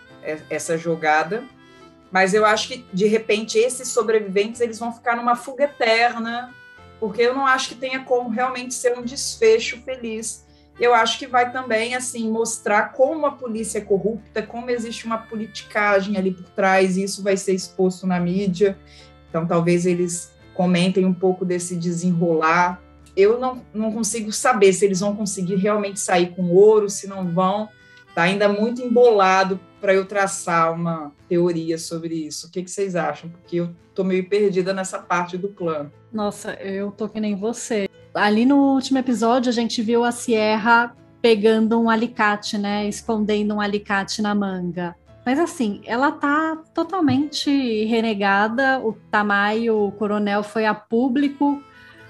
essa jogada. Mas eu acho que, de repente, esses sobreviventes eles vão ficar numa fuga eterna, porque eu não acho que tenha como realmente ser um desfecho feliz. Eu acho que vai também assim mostrar como a polícia é corrupta, como existe uma politicagem ali por trás, e isso vai ser exposto na mídia. Então, talvez eles comentem um pouco desse desenrolar. Eu não consigo saber se eles vão conseguir realmente sair com ouro, se não vão. Está ainda muito embolado para eu traçar uma teoria sobre isso. O que vocês acham? Porque eu estou meio perdida nessa parte do plano. Nossa, eu tô que nem você. Ali no último episódio, a gente viu a Sierra pegando um alicate, né? Escondendo um alicate na manga. Mas assim, ela tá totalmente renegada. O Tamayo, o coronel, foi a público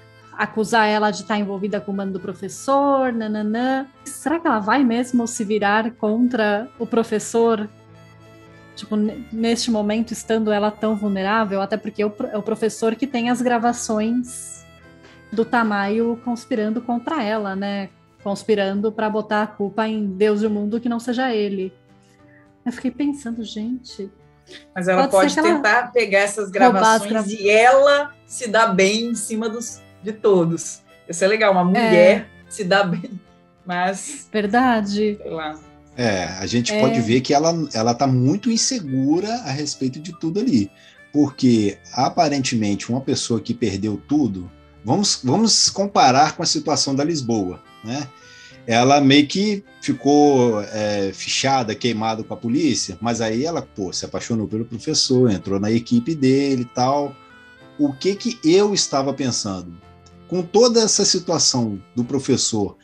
acusar ela de estar envolvida com o bando do professor, nananã. Será que ela vai mesmo se virar contra o professor? Tipo, neste momento, estando ela tão vulnerável, até porque é o professor que tem as gravações do Tamayo conspirando contra ela, né? Conspirando para botar a culpa em Deus e o mundo que não seja ele. Eu fiquei pensando, gente... Mas ela pode tentar pegar essas gravações e ela se dá bem em cima de todos. Isso é legal, uma mulher se dá bem, mas... Verdade. Sei lá. A gente pode ver que ela tá muito insegura a respeito de tudo ali. Porque, aparentemente, uma pessoa que perdeu tudo... Vamos comparar com a situação da Lisboa, né? Ela meio que ficou fichada, queimada com a polícia, mas aí ela, se apaixonou pelo professor, entrou na equipe dele e tal. O que eu estava pensando? Com toda essa situação do professor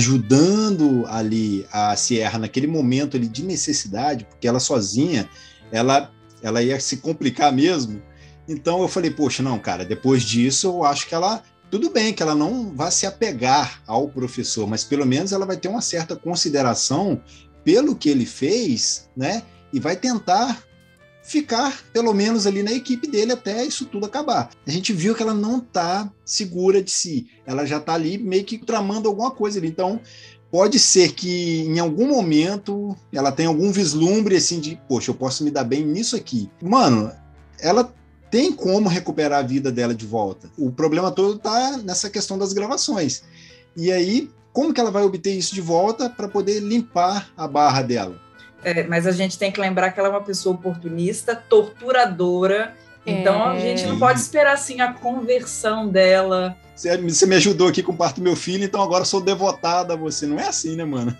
ajudando ali a Sierra naquele momento ali de necessidade, porque ela sozinha, ela ia se complicar mesmo. Então eu falei, poxa, não, cara, depois disso eu acho que ela... Tudo bem que ela não vai se apegar ao professor, mas pelo menos ela vai ter uma certa consideração pelo que ele fez, né? E vai tentar ficar, pelo menos, ali na equipe dele até isso tudo acabar. A gente viu que ela não está segura de si. Ela já está ali meio que tramando alguma coisa ali. Então, pode ser que em algum momento ela tenha algum vislumbre assim de, poxa, eu posso me dar bem nisso aqui. Mano, ela tem como recuperar a vida dela de volta. O problema todo está nessa questão das gravações. E aí, como que ela vai obter isso de volta para poder limpar a barra dela? Mas a gente tem que lembrar que ela é uma pessoa oportunista, torturadora. Então, a gente não pode esperar assim, a conversão dela. Você me ajudou aqui com o parto do meu filho, então agora eu sou devotada a você. Não é assim, né, mano?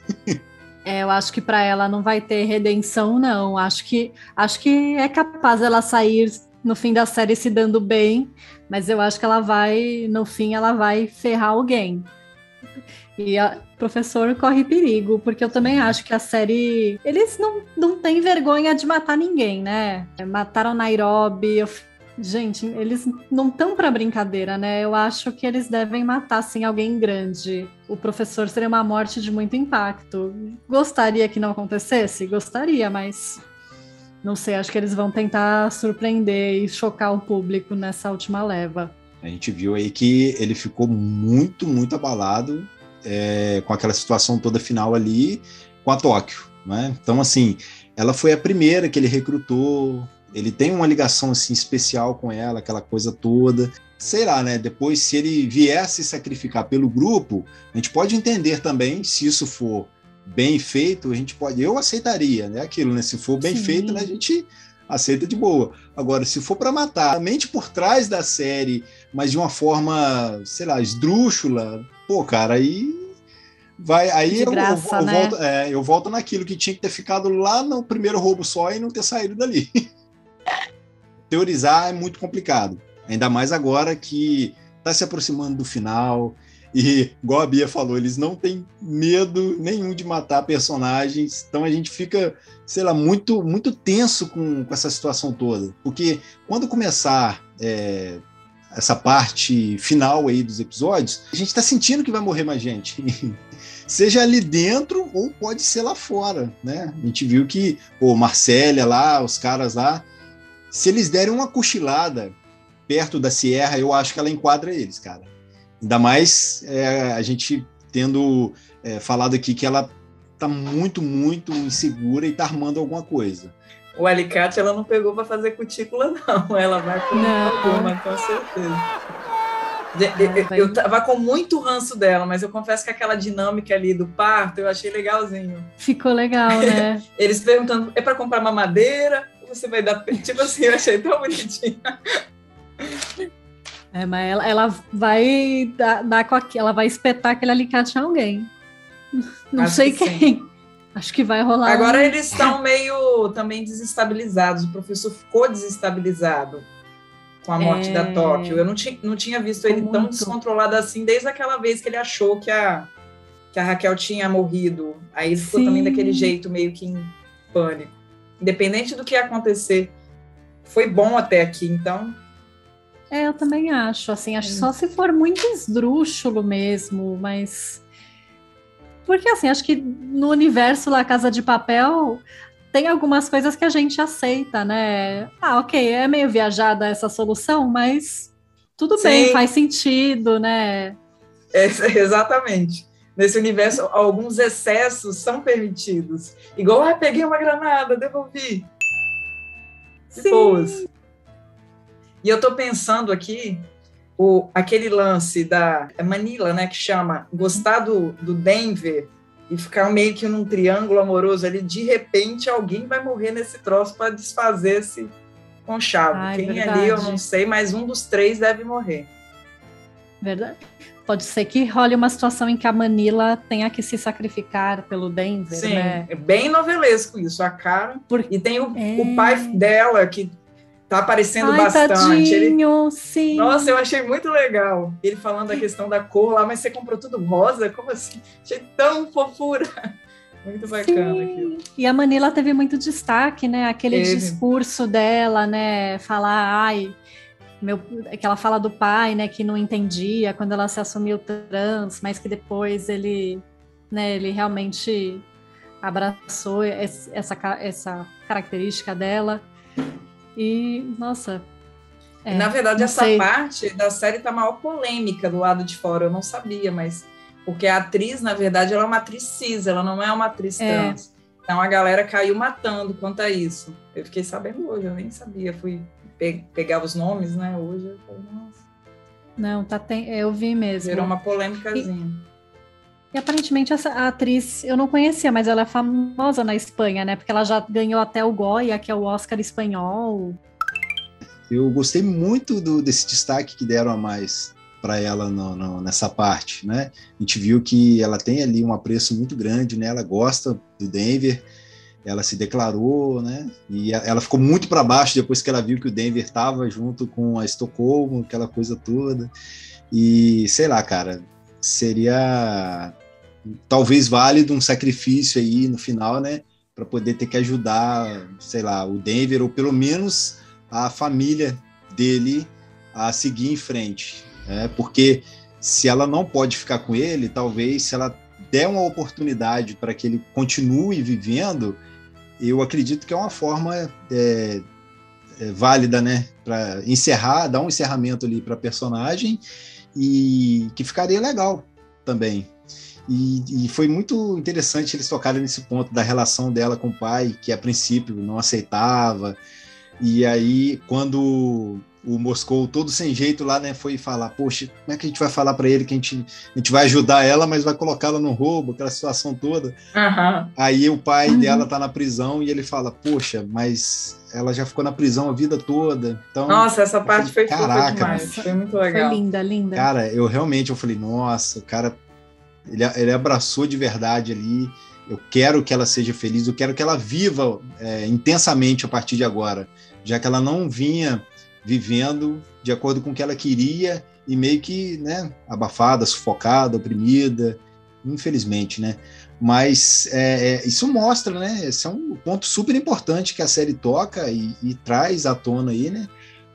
Eu acho que para ela não vai ter redenção, não. Acho que é capaz ela sair no fim da série se dando bem, mas eu acho que no fim, ela vai ferrar alguém. E o professor corre perigo, porque eu também acho que a série... Eles não têm vergonha de matar ninguém, né? Mataram Nairobi. Gente, eles não estão para brincadeira, né? Eu acho que eles devem matar, sim, alguém grande. O professor seria uma morte de muito impacto. Gostaria que não acontecesse? Gostaria, mas... Não sei, acho que eles vão tentar surpreender e chocar o público nessa última leva. A gente viu aí que ele ficou muito, muito abalado com aquela situação toda final ali com a Tóquio, né? Então, assim, ela foi a primeira que ele recrutou, ele tem uma ligação assim, especial com ela, aquela coisa toda. Sei lá, né? Depois, se ele vier se sacrificar pelo grupo, a gente pode entender também, se isso for bem feito, eu aceitaria, né? Aquilo, né? Se for bem feito, né? A gente aceita de boa. Agora, se for para matar a mente por trás da série, mas de uma forma, sei lá, esdrúxula, cara, aí vai, aí eu volto naquilo que tinha que ter ficado lá no primeiro roubo só e não ter saído dali. Teorizar é muito complicado, ainda mais agora que está se aproximando do final. E, igual a Bia falou, eles não têm medo nenhum de matar personagens, então a gente fica, sei lá, muito, muito tenso com essa situação toda. Porque quando começar essa parte final aí dos episódios, a gente tá sentindo que vai morrer mais gente. Seja ali dentro ou pode ser lá fora, né? A gente viu que Marcélia lá, os caras lá, se eles derem uma cochilada perto da Sierra, eu acho que ela enquadra eles, cara. Ainda mais a gente tendo falado aqui que ela tá muito, muito insegura e tá armando alguma coisa. O alicate ela não pegou para fazer cutícula, não. Ela vai com alguma, com certeza. Eu tava com muito ranço dela, mas eu confesso que aquela dinâmica ali do parto eu achei legalzinho. Ficou legal, né? Eles perguntando, é para comprar mamadeira? Ou você vai dar... Tipo assim, eu achei tão bonitinho. Mas ela vai ela vai espetar aquele alicate em alguém. Não Acho sei que quem. sim. Acho que vai rolar. Agora eles estão meio também desestabilizados. O professor ficou desestabilizado com a morte da Tóquio. Eu não tinha visto ele tão descontrolado assim desde aquela vez que ele achou que a Raquel tinha morrido. Aí ele ficou também daquele jeito, meio que em pânico. Independente do que ia acontecer, foi bom até aqui, então... Eu também acho. Assim, acho só se for muito esdrúxulo mesmo, mas... Porque, assim, acho que no universo La Casa de Papel tem algumas coisas que a gente aceita, né? Ok, é meio viajada essa solução, mas tudo bem, faz sentido, né? Exatamente. Nesse universo, alguns excessos são permitidos. Igual, peguei uma granada, devolvi. Boas. E eu tô pensando aqui, aquele lance da Manila, né, que chama gostar do Denver e ficar meio que num triângulo amoroso ali, de repente alguém vai morrer nesse troço para desfazer esse conchavo. Quem verdade. Ali eu não sei, mas um dos 3 deve morrer. Verdade. Pode ser que role uma situação em que a Manila tenha que se sacrificar pelo Denver, sim, né? É bem novelesco isso, a cara. E tem o pai dela que tá aparecendo bastante. Tadinho, sim. Nossa, eu achei muito legal. Ele falando da questão da cor lá, mas você comprou tudo rosa? Como assim? Achei tão fofura. Muito bacana aquilo. E a Manila teve muito destaque, né? Aquele discurso dela, né? Falar, que ela fala do pai, né? Que não entendia quando ela se assumiu trans, mas que depois ele realmente abraçou essa característica dela. E, nossa... na verdade, essa parte da série tá maior polêmica do lado de fora, eu não sabia, mas... Porque a atriz, na verdade, ela é uma atriz cis, ela não é uma atriz trans. Então, a galera caiu matando quanto a isso. Eu fiquei sabendo hoje, eu nem sabia. Fui pegar os nomes, né, hoje. Eu falei, nossa. Não, eu vi mesmo. Virou uma polêmicazinha. E aparentemente a atriz, eu não conhecia, mas ela é famosa na Espanha, né? Porque ela já ganhou até o Goya, que é o Oscar espanhol. Eu gostei muito desse destaque que deram a mais para ela nessa parte, né? A gente viu que ela tem ali um apreço muito grande, né? Ela gosta do Denver, ela se declarou, né? E ela ficou muito para baixo depois que ela viu que o Denver estava junto com a Estocolmo, aquela coisa toda. E, sei lá, cara, seria... talvez válido um sacrifício aí no final, né, para poder ter que ajudar, sei lá, o Denver, ou pelo menos a família dele a seguir em frente, né? Porque se ela não pode ficar com ele, talvez se ela der uma oportunidade para que ele continue vivendo, eu acredito que é uma forma válida, né, para dar um encerramento ali para a personagem e que ficaria legal também. E foi muito interessante eles tocarem nesse ponto da relação dela com o pai, que a princípio não aceitava, e aí quando o Moscou, todo sem jeito lá, né, foi falar, poxa, como é que a gente vai falar para ele que a gente vai ajudar ela, mas vai colocá-la no roubo, aquela situação toda. Uhum. Aí o pai dela tá na prisão e ele fala, poxa, mas ela já ficou na prisão a vida toda. Então, nossa, essa parte foi fofa demais, foi muito legal. Foi linda, linda. Cara, eu falei, nossa, o cara, ele abraçou de verdade ali, eu quero que ela seja feliz, eu quero que ela viva intensamente a partir de agora, já que ela não vinha vivendo de acordo com o que ela queria e meio que, né, abafada, sufocada, oprimida, infelizmente, né? Mas isso mostra, né? Esse é um ponto super importante que a série toca e traz à tona aí, né?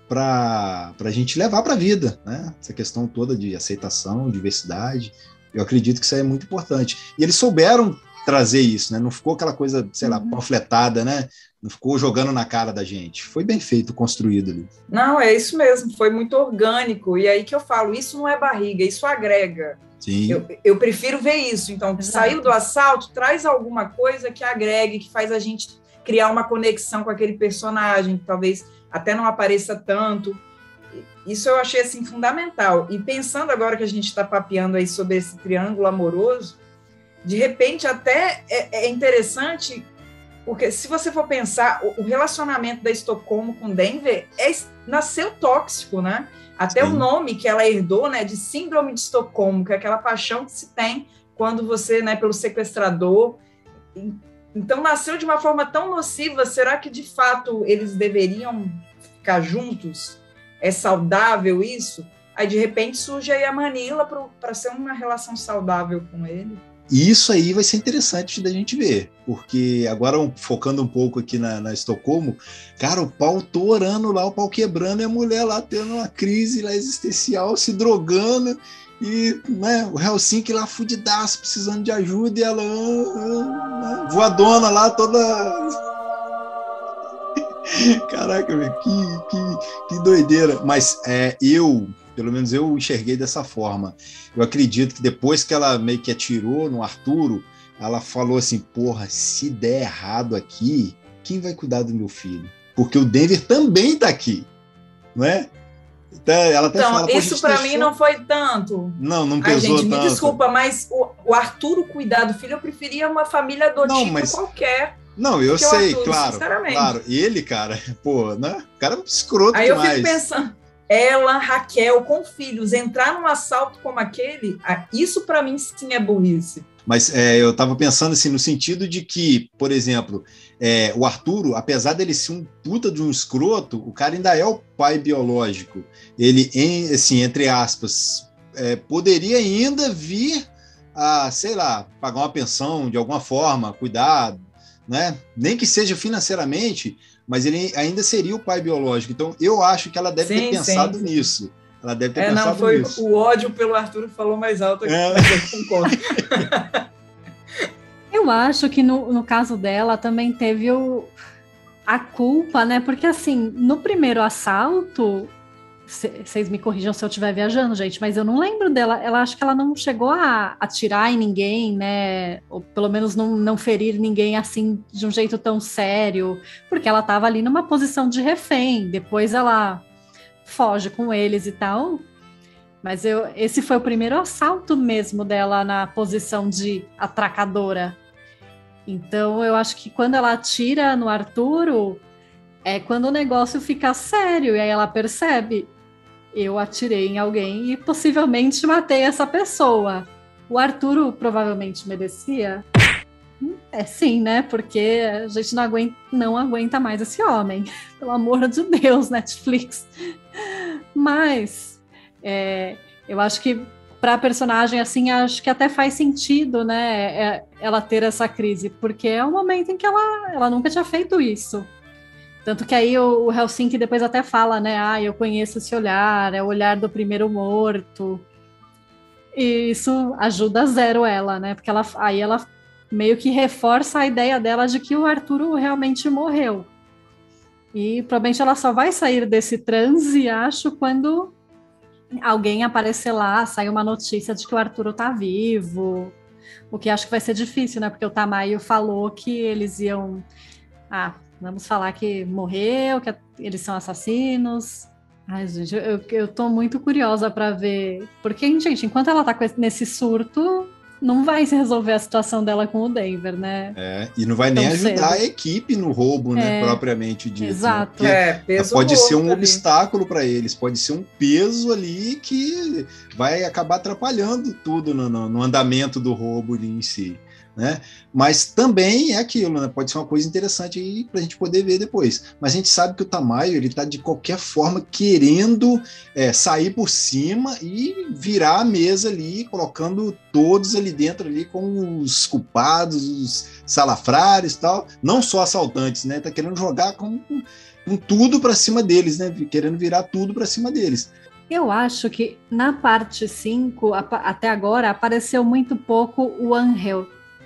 para a gente levar para a vida, né? Essa questão toda de aceitação, diversidade, eu acredito que isso aí é muito importante. E eles souberam trazer isso, né? Não ficou aquela coisa, sei lá, panfletada, né? Não ficou jogando na cara da gente. Foi bem feito, construído ali. Não, é isso mesmo, foi muito orgânico. E aí que eu falo, isso não é barriga, isso agrega. Sim. Eu prefiro ver isso. Então, saiu do assalto, traz alguma coisa que agregue, que faz a gente criar uma conexão com aquele personagem, que talvez até não apareça tanto. Isso eu achei, assim, fundamental. E pensando agora que a gente está papeando aí sobre esse triângulo amoroso, de repente até é interessante, porque se você for pensar, o relacionamento da Estocolmo com Denver nasceu tóxico, né? Até o nome que ela herdou, né, de síndrome de Estocolmo, que é aquela paixão que se tem quando você, né, pelo sequestrador. Então, nasceu de uma forma tão nociva. Será que, de fato, eles deveriam ficar juntos? É saudável isso? Aí, de repente, surge aí a Manila para ser uma relação saudável com ele. E isso aí vai ser interessante da gente ver, porque agora, focando um pouco aqui na Estocolmo, cara, o pau torando lá, o pau quebrando, e a mulher lá tendo uma crise lá existencial, se drogando, e, né, o Helsinki lá fudidaço, precisando de ajuda, e ela voadona lá, toda... Caraca, meu, que doideira. Mas pelo menos eu enxerguei dessa forma. Eu acredito que depois que ela meio que atirou no Arturo, ela falou assim, porra, se der errado aqui, quem vai cuidar do meu filho? Porque o Denver também tá aqui, não é? Então, ela até fala, isso para mim não foi tanto. Não pesou gente, tanto. Me desculpa, mas o Arturo cuidar do filho, eu preferia uma família adotiva qualquer. Não, eu sei, Arturo, claro. Ele, cara, pô, né? O cara é escroto aí demais. Aí eu fico pensando, ela, Raquel, com filhos, entrar num assalto como aquele, isso para mim sim é burrice. Mas eu estava pensando assim, no sentido de que, por exemplo, o Arturo, apesar dele ser um puta de um escroto, o cara ainda é o pai biológico. Ele, assim, entre aspas, poderia ainda vir a, sei lá, pagar uma pensão de alguma forma, cuidar, né? Nem que seja financeiramente, mas ele ainda seria o pai biológico. Então, eu acho que ela deve ter pensado nisso. Ela deve ter pensado nisso. O ódio pelo Arthur falou mais alto aqui, mas eu concordo. Eu acho que no caso dela também teve a culpa, né? Porque, assim, no primeiro assalto, vocês me corrijam se eu estiver viajando, gente, mas eu não lembro dela. Ela acho que ela não chegou a atirar em ninguém, né? Ou pelo menos não ferir ninguém assim de um jeito tão sério, porque ela estava ali numa posição de refém. Depois ela foge com eles e tal. Mas esse foi o primeiro assalto mesmo dela na posição de atracadora. Então eu acho que quando ela atira no Arturo, é quando o negócio fica sério, e aí ela percebe, eu atirei em alguém e possivelmente matei essa pessoa. O Arturo provavelmente merecia? Sim, né? Porque a gente não aguenta mais esse homem. Pelo amor de Deus, Netflix. Mas eu acho que para a personagem, assim, acho que até faz sentido, né? Ela ter essa crise, porque é um momento em que ela nunca tinha feito isso. Tanto que aí o Helsinki depois até fala, né? Eu conheço esse olhar, é o olhar do primeiro morto. E isso ajuda zero ela, né? Porque aí ela meio que reforça a ideia dela de que o Arturo realmente morreu. E provavelmente ela só vai sair desse transe, acho, quando alguém aparecer lá, sair uma notícia de que o Arturo tá vivo. O que acho que vai ser difícil, né? Porque o Tamayo falou que eles iam... vamos falar que morreu, que eles são assassinos. Ai, gente, eu tô muito curiosa para ver. Porque, gente, enquanto ela tá nesse surto, não vai se resolver a situação dela com o Denver, né? E não vai nem ajudar a equipe no roubo, né? Propriamente dito. Exato. Né? Pode ser um obstáculo para eles, pode ser um peso ali que vai acabar atrapalhando tudo no andamento do roubo ali em si. Né? Mas também é aquilo, né? Pode ser uma coisa interessante aí para a gente poder ver depois. Mas a gente sabe que o Tamayo, ele está de qualquer forma querendo sair por cima e virar a mesa ali, colocando todos ali dentro ali como os culpados, os salafrários e tal, não só assaltantes, né? Tá querendo jogar com com tudo para cima deles, né? Querendo virar tudo para cima deles. Eu acho que na parte 5, até agora, apareceu muito pouco o Angel,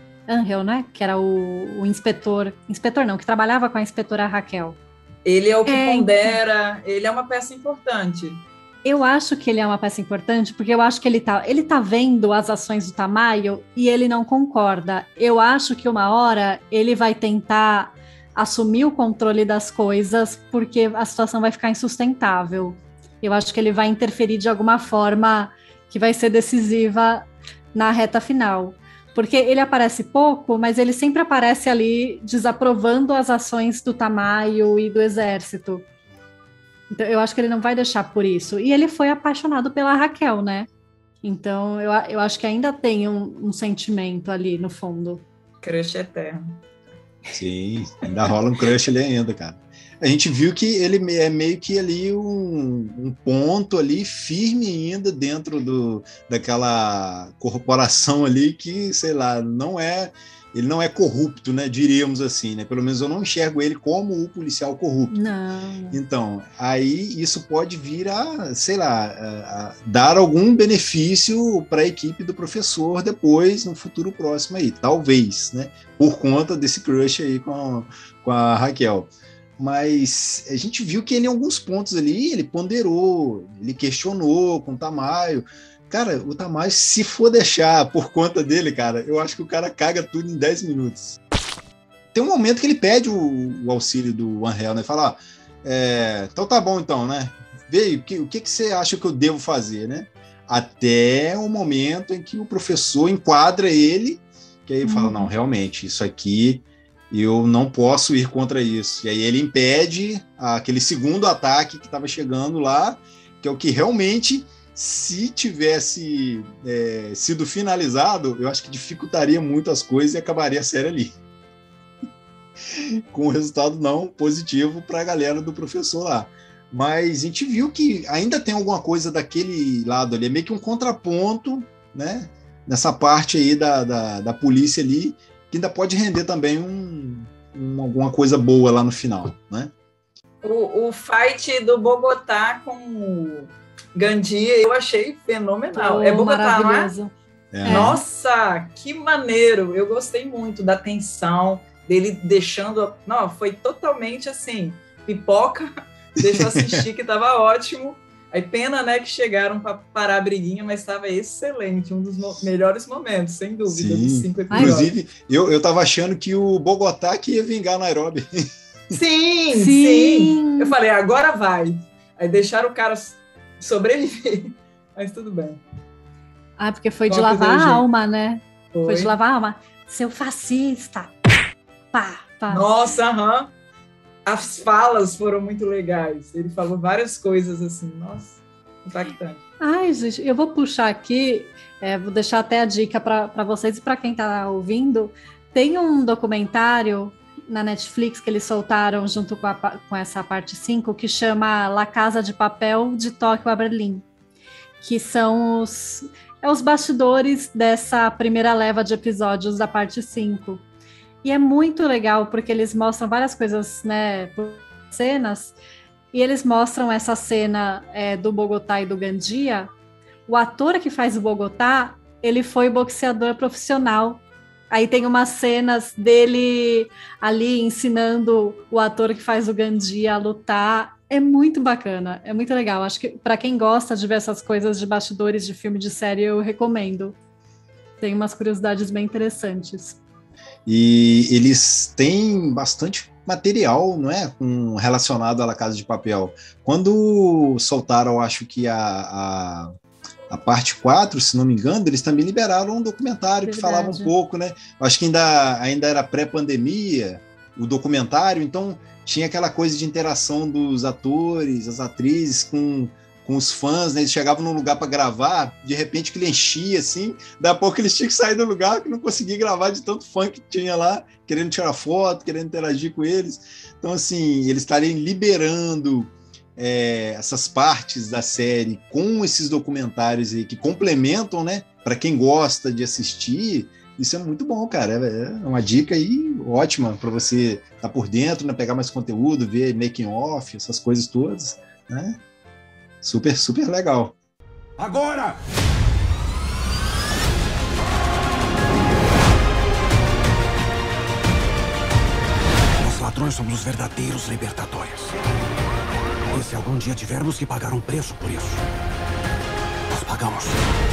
né? Que era o inspetor. Inspetor não, que trabalhava com a inspetora Raquel. Ele é o que pondera, ele é uma peça importante. Eu acho que ele é uma peça importante, porque eu acho que ele tá vendo as ações do Tamayo e ele não concorda. Eu acho que uma hora ele vai tentar assumir o controle das coisas, porque a situação vai ficar insustentável. Eu acho que ele vai interferir de alguma forma que vai ser decisiva na reta final. Porque ele aparece pouco, mas ele sempre aparece ali desaprovando as ações do Tamayo e do exército. Então, eu acho que ele não vai deixar por isso. E ele foi apaixonado pela Raquel, né? Então, eu acho que ainda tem um sentimento ali no fundo. Crush eterno. Sim, ainda rola um crush ali ainda, cara. A gente viu que ele é meio que ali um ponto ali firme ainda dentro daquela corporação ali que, sei lá, ele não é corrupto, né, diríamos assim, né? Pelo menos eu não enxergo ele como o policial corrupto. Não. Então, aí isso pode vir sei lá, a dar algum benefício para a equipe do professor depois, no futuro próximo aí, talvez, né? Por conta desse crush aí com a Raquel. Mas a gente viu que ele, em alguns pontos ali, ele ponderou, ele questionou com o Tamayo. Cara, o Tamayo, se for deixar por conta dele, cara, eu acho que o cara caga tudo em 10 minutos. Tem um momento que ele pede o auxílio do Angel, né? Fala, então tá bom então, né? Vê, o que você acha que eu devo fazer, né? Até o momento em que o professor enquadra ele, que aí ele fala, não, realmente, isso aqui... eu não posso ir contra isso. E aí ele impede aquele segundo ataque que estava chegando lá, que é o que realmente, se tivesse sido finalizado, eu acho que dificultaria muito as coisas e acabaria a série ali. Com um resultado não positivo para a galera do professor lá. Mas a gente viu que ainda tem alguma coisa daquele lado ali, é meio que um contraponto, né? Nessa parte aí da polícia ali, que ainda pode render também alguma coisa boa lá no final, né? O fight do Bogotá com o Gandia eu achei fenomenal. É Bogotá, não é? Nossa, que maneiro! Eu gostei muito da tensão, dele deixando... Não, foi totalmente assim, pipoca, deixou assistir que tava ótimo. Aí pena, né, que chegaram para parar a briguinha, mas estava excelente, um dos melhores momentos, sem dúvida, dos 5 episódios. Inclusive, eu tava achando que o Bogotá que ia vingar Nairobi. Sim! Eu falei, agora vai. Aí deixaram o cara sobreviver, mas tudo bem. Porque foi de lavar a alma, né? Foi de lavar a alma. Seu fascista! Pá, pá. Nossa, aham. As falas foram muito legais. Ele falou várias coisas assim, nossa, impactante. Ai, gente, eu vou puxar aqui, vou deixar até a dica para vocês e para quem está ouvindo. Tem um documentário na Netflix que eles soltaram junto com essa parte 5 que chama La Casa de Papel de Tóquio a Berlim, que são os bastidores dessa primeira leva de episódios da parte 5. E é muito legal, porque eles mostram várias coisas, né, cenas, e eles mostram essa cena do Bogotá e do Gandia. O ator que faz o Bogotá, ele foi boxeador profissional. Aí tem umas cenas dele ali ensinando o ator que faz o Gandia a lutar. É muito bacana, é muito legal. Acho que para quem gosta de ver essas coisas de bastidores de filme, de série, eu recomendo. Tem umas curiosidades bem interessantes. E eles têm bastante material, não é, relacionado à La Casa de Papel. Quando soltaram, acho que a parte 4, se não me engano, eles também liberaram um documentário que falava um pouco, né? Acho que ainda era pré-pandemia o documentário, então tinha aquela coisa de interação dos atores, as atrizes com os fãs, né? Eles chegavam num lugar para gravar, de repente que ele enchia, assim, daí a pouco eles tinham que sair do lugar, que não conseguia gravar de tanto fã que tinha lá, querendo tirar foto, querendo interagir com eles. Então, assim, eles estarem liberando essas partes da série com esses documentários aí que complementam, né? Para quem gosta de assistir, Isso é muito bom, cara. É uma dica aí ótima para você estar por dentro, né? Pegar mais conteúdo, ver making off, essas coisas todas, né? Super, super legal. Agora! Nós ladrões somos os verdadeiros libertadores. E se algum dia tivermos que pagar um preço por isso, nós pagamos.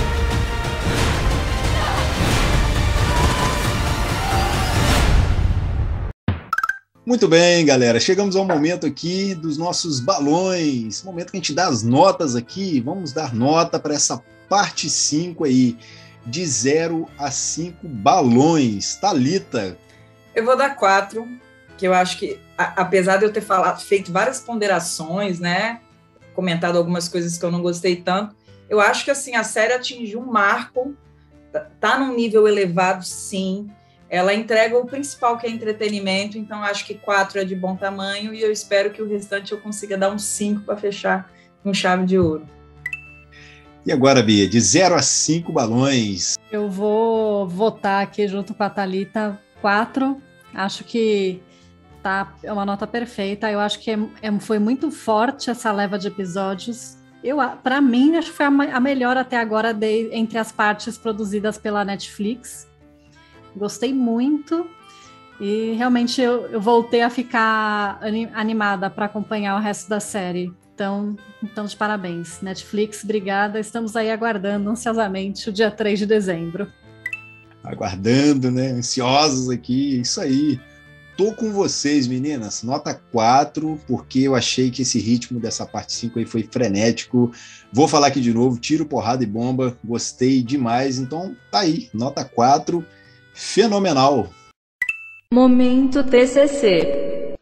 Muito bem, galera. Chegamos ao momento aqui dos nossos balões. Momento que a gente dá as notas aqui. Vamos dar nota para essa parte 5 aí. De 0 a 5 balões. Thalita. Eu vou dar 4, que eu acho que, apesar de eu ter feito várias ponderações, né? Comentado algumas coisas que eu não gostei tanto, eu acho que assim, a série atingiu um marco. Tá num nível elevado, sim. Ela entrega o principal, que é entretenimento, então acho que 4 é de bom tamanho e eu espero que o restante eu consiga dar um 5 para fechar com chave de ouro. E agora, Bia, de 0 a 5 balões. Eu vou votar aqui junto com a Thalita 4. Acho que é uma nota perfeita. Eu acho que foi muito forte essa leva de episódios. Para mim, acho que foi a melhor até agora entre as partes produzidas pela Netflix. Gostei muito e realmente eu voltei a ficar animada para acompanhar o resto da série. Então, de parabéns. Netflix, obrigada. Estamos aí aguardando ansiosamente o dia 3 de dezembro. Aguardando, né? Ansiosos aqui, isso aí. Tô com vocês, meninas. Nota 4, porque eu achei que esse ritmo dessa parte 5 aí foi frenético. Vou falar aqui de novo, tiro, porrada e bomba. Gostei demais. Então, tá aí. Nota 4. Fenomenal. Momento TCC.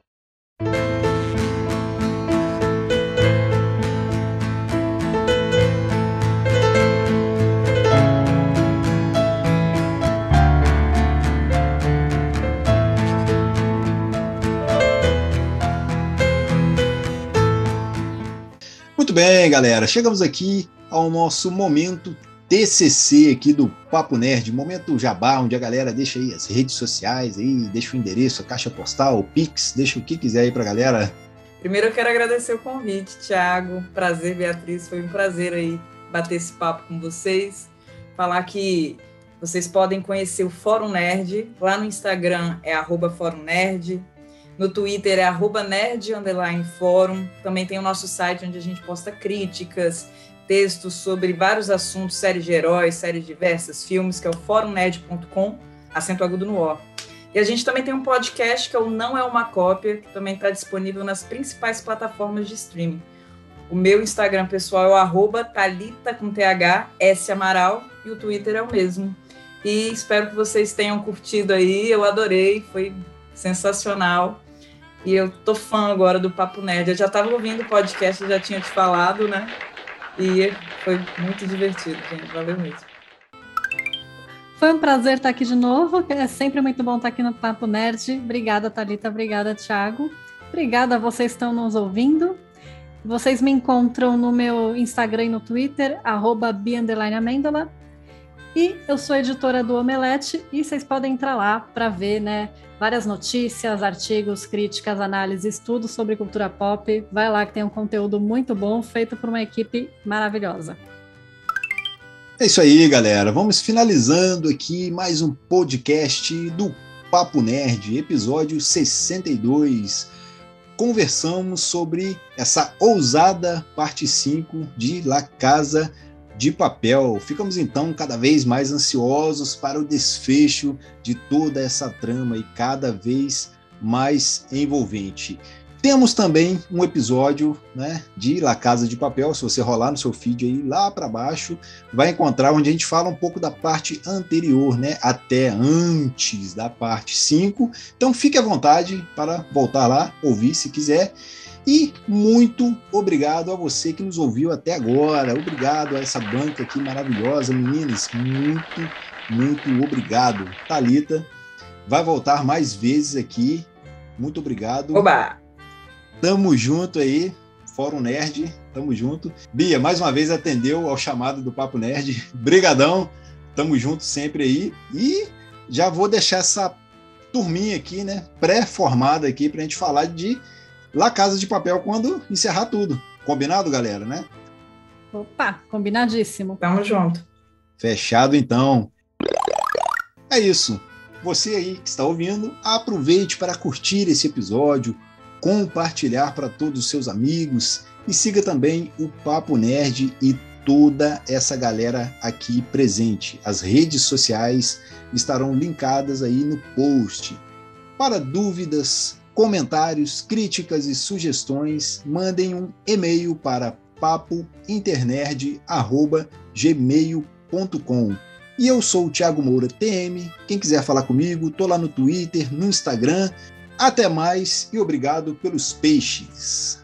Muito bem, galera. Chegamos aqui ao nosso momento TCC aqui do Papo Nerd, momento jabá, onde a galera deixa aí as redes sociais, aí, deixa o endereço, a caixa postal, o Pix, deixa o que quiser aí pra galera. Primeiro eu quero agradecer o convite, Thiago, prazer, Beatriz, foi um prazer aí bater esse papo com vocês, falar que vocês podem conhecer o Fórum Nerd, lá no Instagram é @Fórum Nerd, no Twitter é @nerd_fórum, também tem o nosso site onde a gente posta críticas, textos sobre vários assuntos, séries de heróis, séries diversas, filmes, que é o forumnerd.com, acento agudo no O. E a gente também tem um podcast que é o Não É Uma Cópia, que também está disponível nas principais plataformas de streaming. O meu Instagram pessoal é o @Thalita com TH, S Amaral, e o Twitter é o mesmo. E espero que vocês tenham curtido aí, eu adorei, foi sensacional. E eu tô fã agora do Papo Nerd. Eu já estava ouvindo o podcast, eu já tinha te falado, né? E foi muito divertido, gente. Valeu mesmo. Foi um prazer estar aqui de novo. É sempre muito bom estar aqui no Papo Nerd. Obrigada, Thalita. Obrigada, Thiago. Obrigada a vocês que estão nos ouvindo. Vocês me encontram no meu Instagram e no Twitter, @Bia_Amêndola. E eu sou editora do Omelete e vocês podem entrar lá para ver, né, várias notícias, artigos, críticas, análises, tudo sobre cultura pop. Vai lá que tem um conteúdo muito bom feito por uma equipe maravilhosa. É isso aí, galera. Vamos finalizando aqui mais um podcast do Papo Nerd, episódio 62. Conversamos sobre essa ousada parte 5 de La Casa de Papel. Ficamos então cada vez mais ansiosos para o desfecho de toda essa trama e cada vez mais envolvente. Temos também um episódio, né, de La Casa de Papel. Se você rolar no seu feed aí lá para baixo, vai encontrar onde a gente fala um pouco da parte anterior, né, até antes da parte 5. Então fique à vontade para voltar lá, ouvir se quiser. E muito obrigado a você que nos ouviu até agora. Obrigado a essa banca aqui maravilhosa, meninas. Muito, muito obrigado. Thalita vai voltar mais vezes aqui. Muito obrigado. Oba! Tamo junto aí, Fórum Nerd. Tamo junto. Bia, mais uma vez atendeu ao chamado do Papo Nerd. Brigadão. Tamo junto sempre aí. E já vou deixar essa turminha aqui, né, pré-formada aqui, pra gente falar de La Casa de Papel quando encerrar tudo. Combinado, galera, né? Opa, combinadíssimo. Tamo junto. Fechado, então. É isso. Você aí que está ouvindo, aproveite para curtir esse episódio, compartilhar para todos os seus amigos e siga também o Papo Nerd e toda essa galera aqui presente. As redes sociais estarão linkadas aí no post. Para dúvidas, comentários, críticas e sugestões, mandem um e-mail para papointernerd@gmail.com. E eu sou o Thiago Moura TM. Quem quiser falar comigo, tô lá no Twitter, no Instagram. Até mais e obrigado pelos peixes.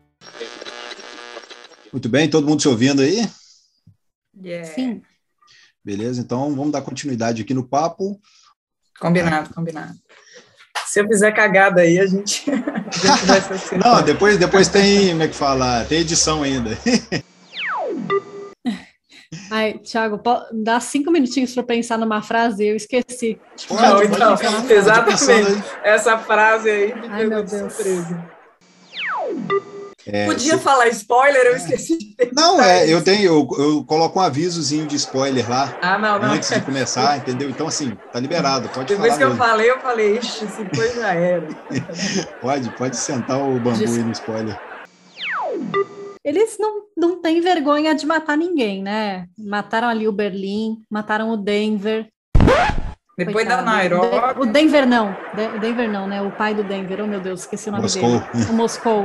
Muito bem, todo mundo se ouvindo aí? Yeah. Sim. Beleza, então vamos dar continuidade aqui no papo. Combinado. Se eu fizer cagada aí, a gente vai se acertar. Não, depois tem, como é que fala? Tem edição ainda. Ai, Thiago, dá 5 minutinhos para pensar numa frase, eu esqueci. Pode exatamente. Essa frase aí me pegou meu de Deus. Surpresa. Podia falar spoiler, eu esqueci de ter. Não, eu coloco um avisozinho de spoiler lá. Não. Antes de começar, entendeu? Então, assim, tá liberado, pode Depois falar. Depois que eu falei, ixi, se foi, já era. Pode sentar o bambu aí no spoiler. Eles não têm vergonha de matar ninguém, né? Mataram ali o Berlim, mataram o Denver. Depois Coitado. da Nairobi. O Denver não, né? O pai do Denver, oh meu Deus, esqueci o nome dele. O Moscou.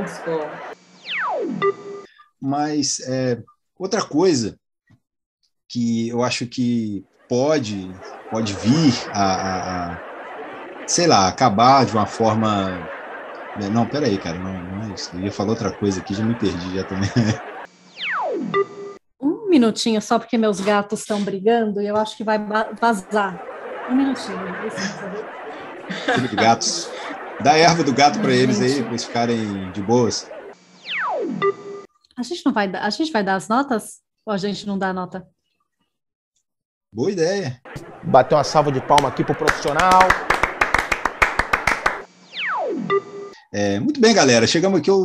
Mas outra coisa que eu acho que pode vir a sei lá, acabar de uma forma... Não, peraí, cara, não é isso. Eu ia falar outra coisa aqui, já me perdi já também. Um minutinho só, porque meus gatos estão brigando e eu acho que vai vazar. Um minutinho. Filho de gatos. Dá erva do gato para eles aí, para eles ficarem de boas. A gente vai dar as notas? Ou a gente não dá a nota? Boa ideia. Bater uma salva de palma aqui pro profissional. Muito bem, galera. Chegamos aqui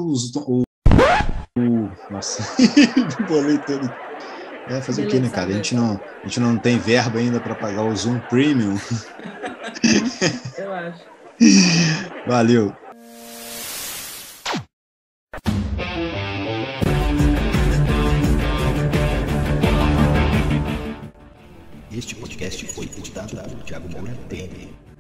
nossa, bolei todo. Fazer beleza, o quê, né, cara? A gente não tem verba ainda para pagar o Zoom Premium. Eu acho. Valeu. Este podcast foi editado por Thiago Moura TM.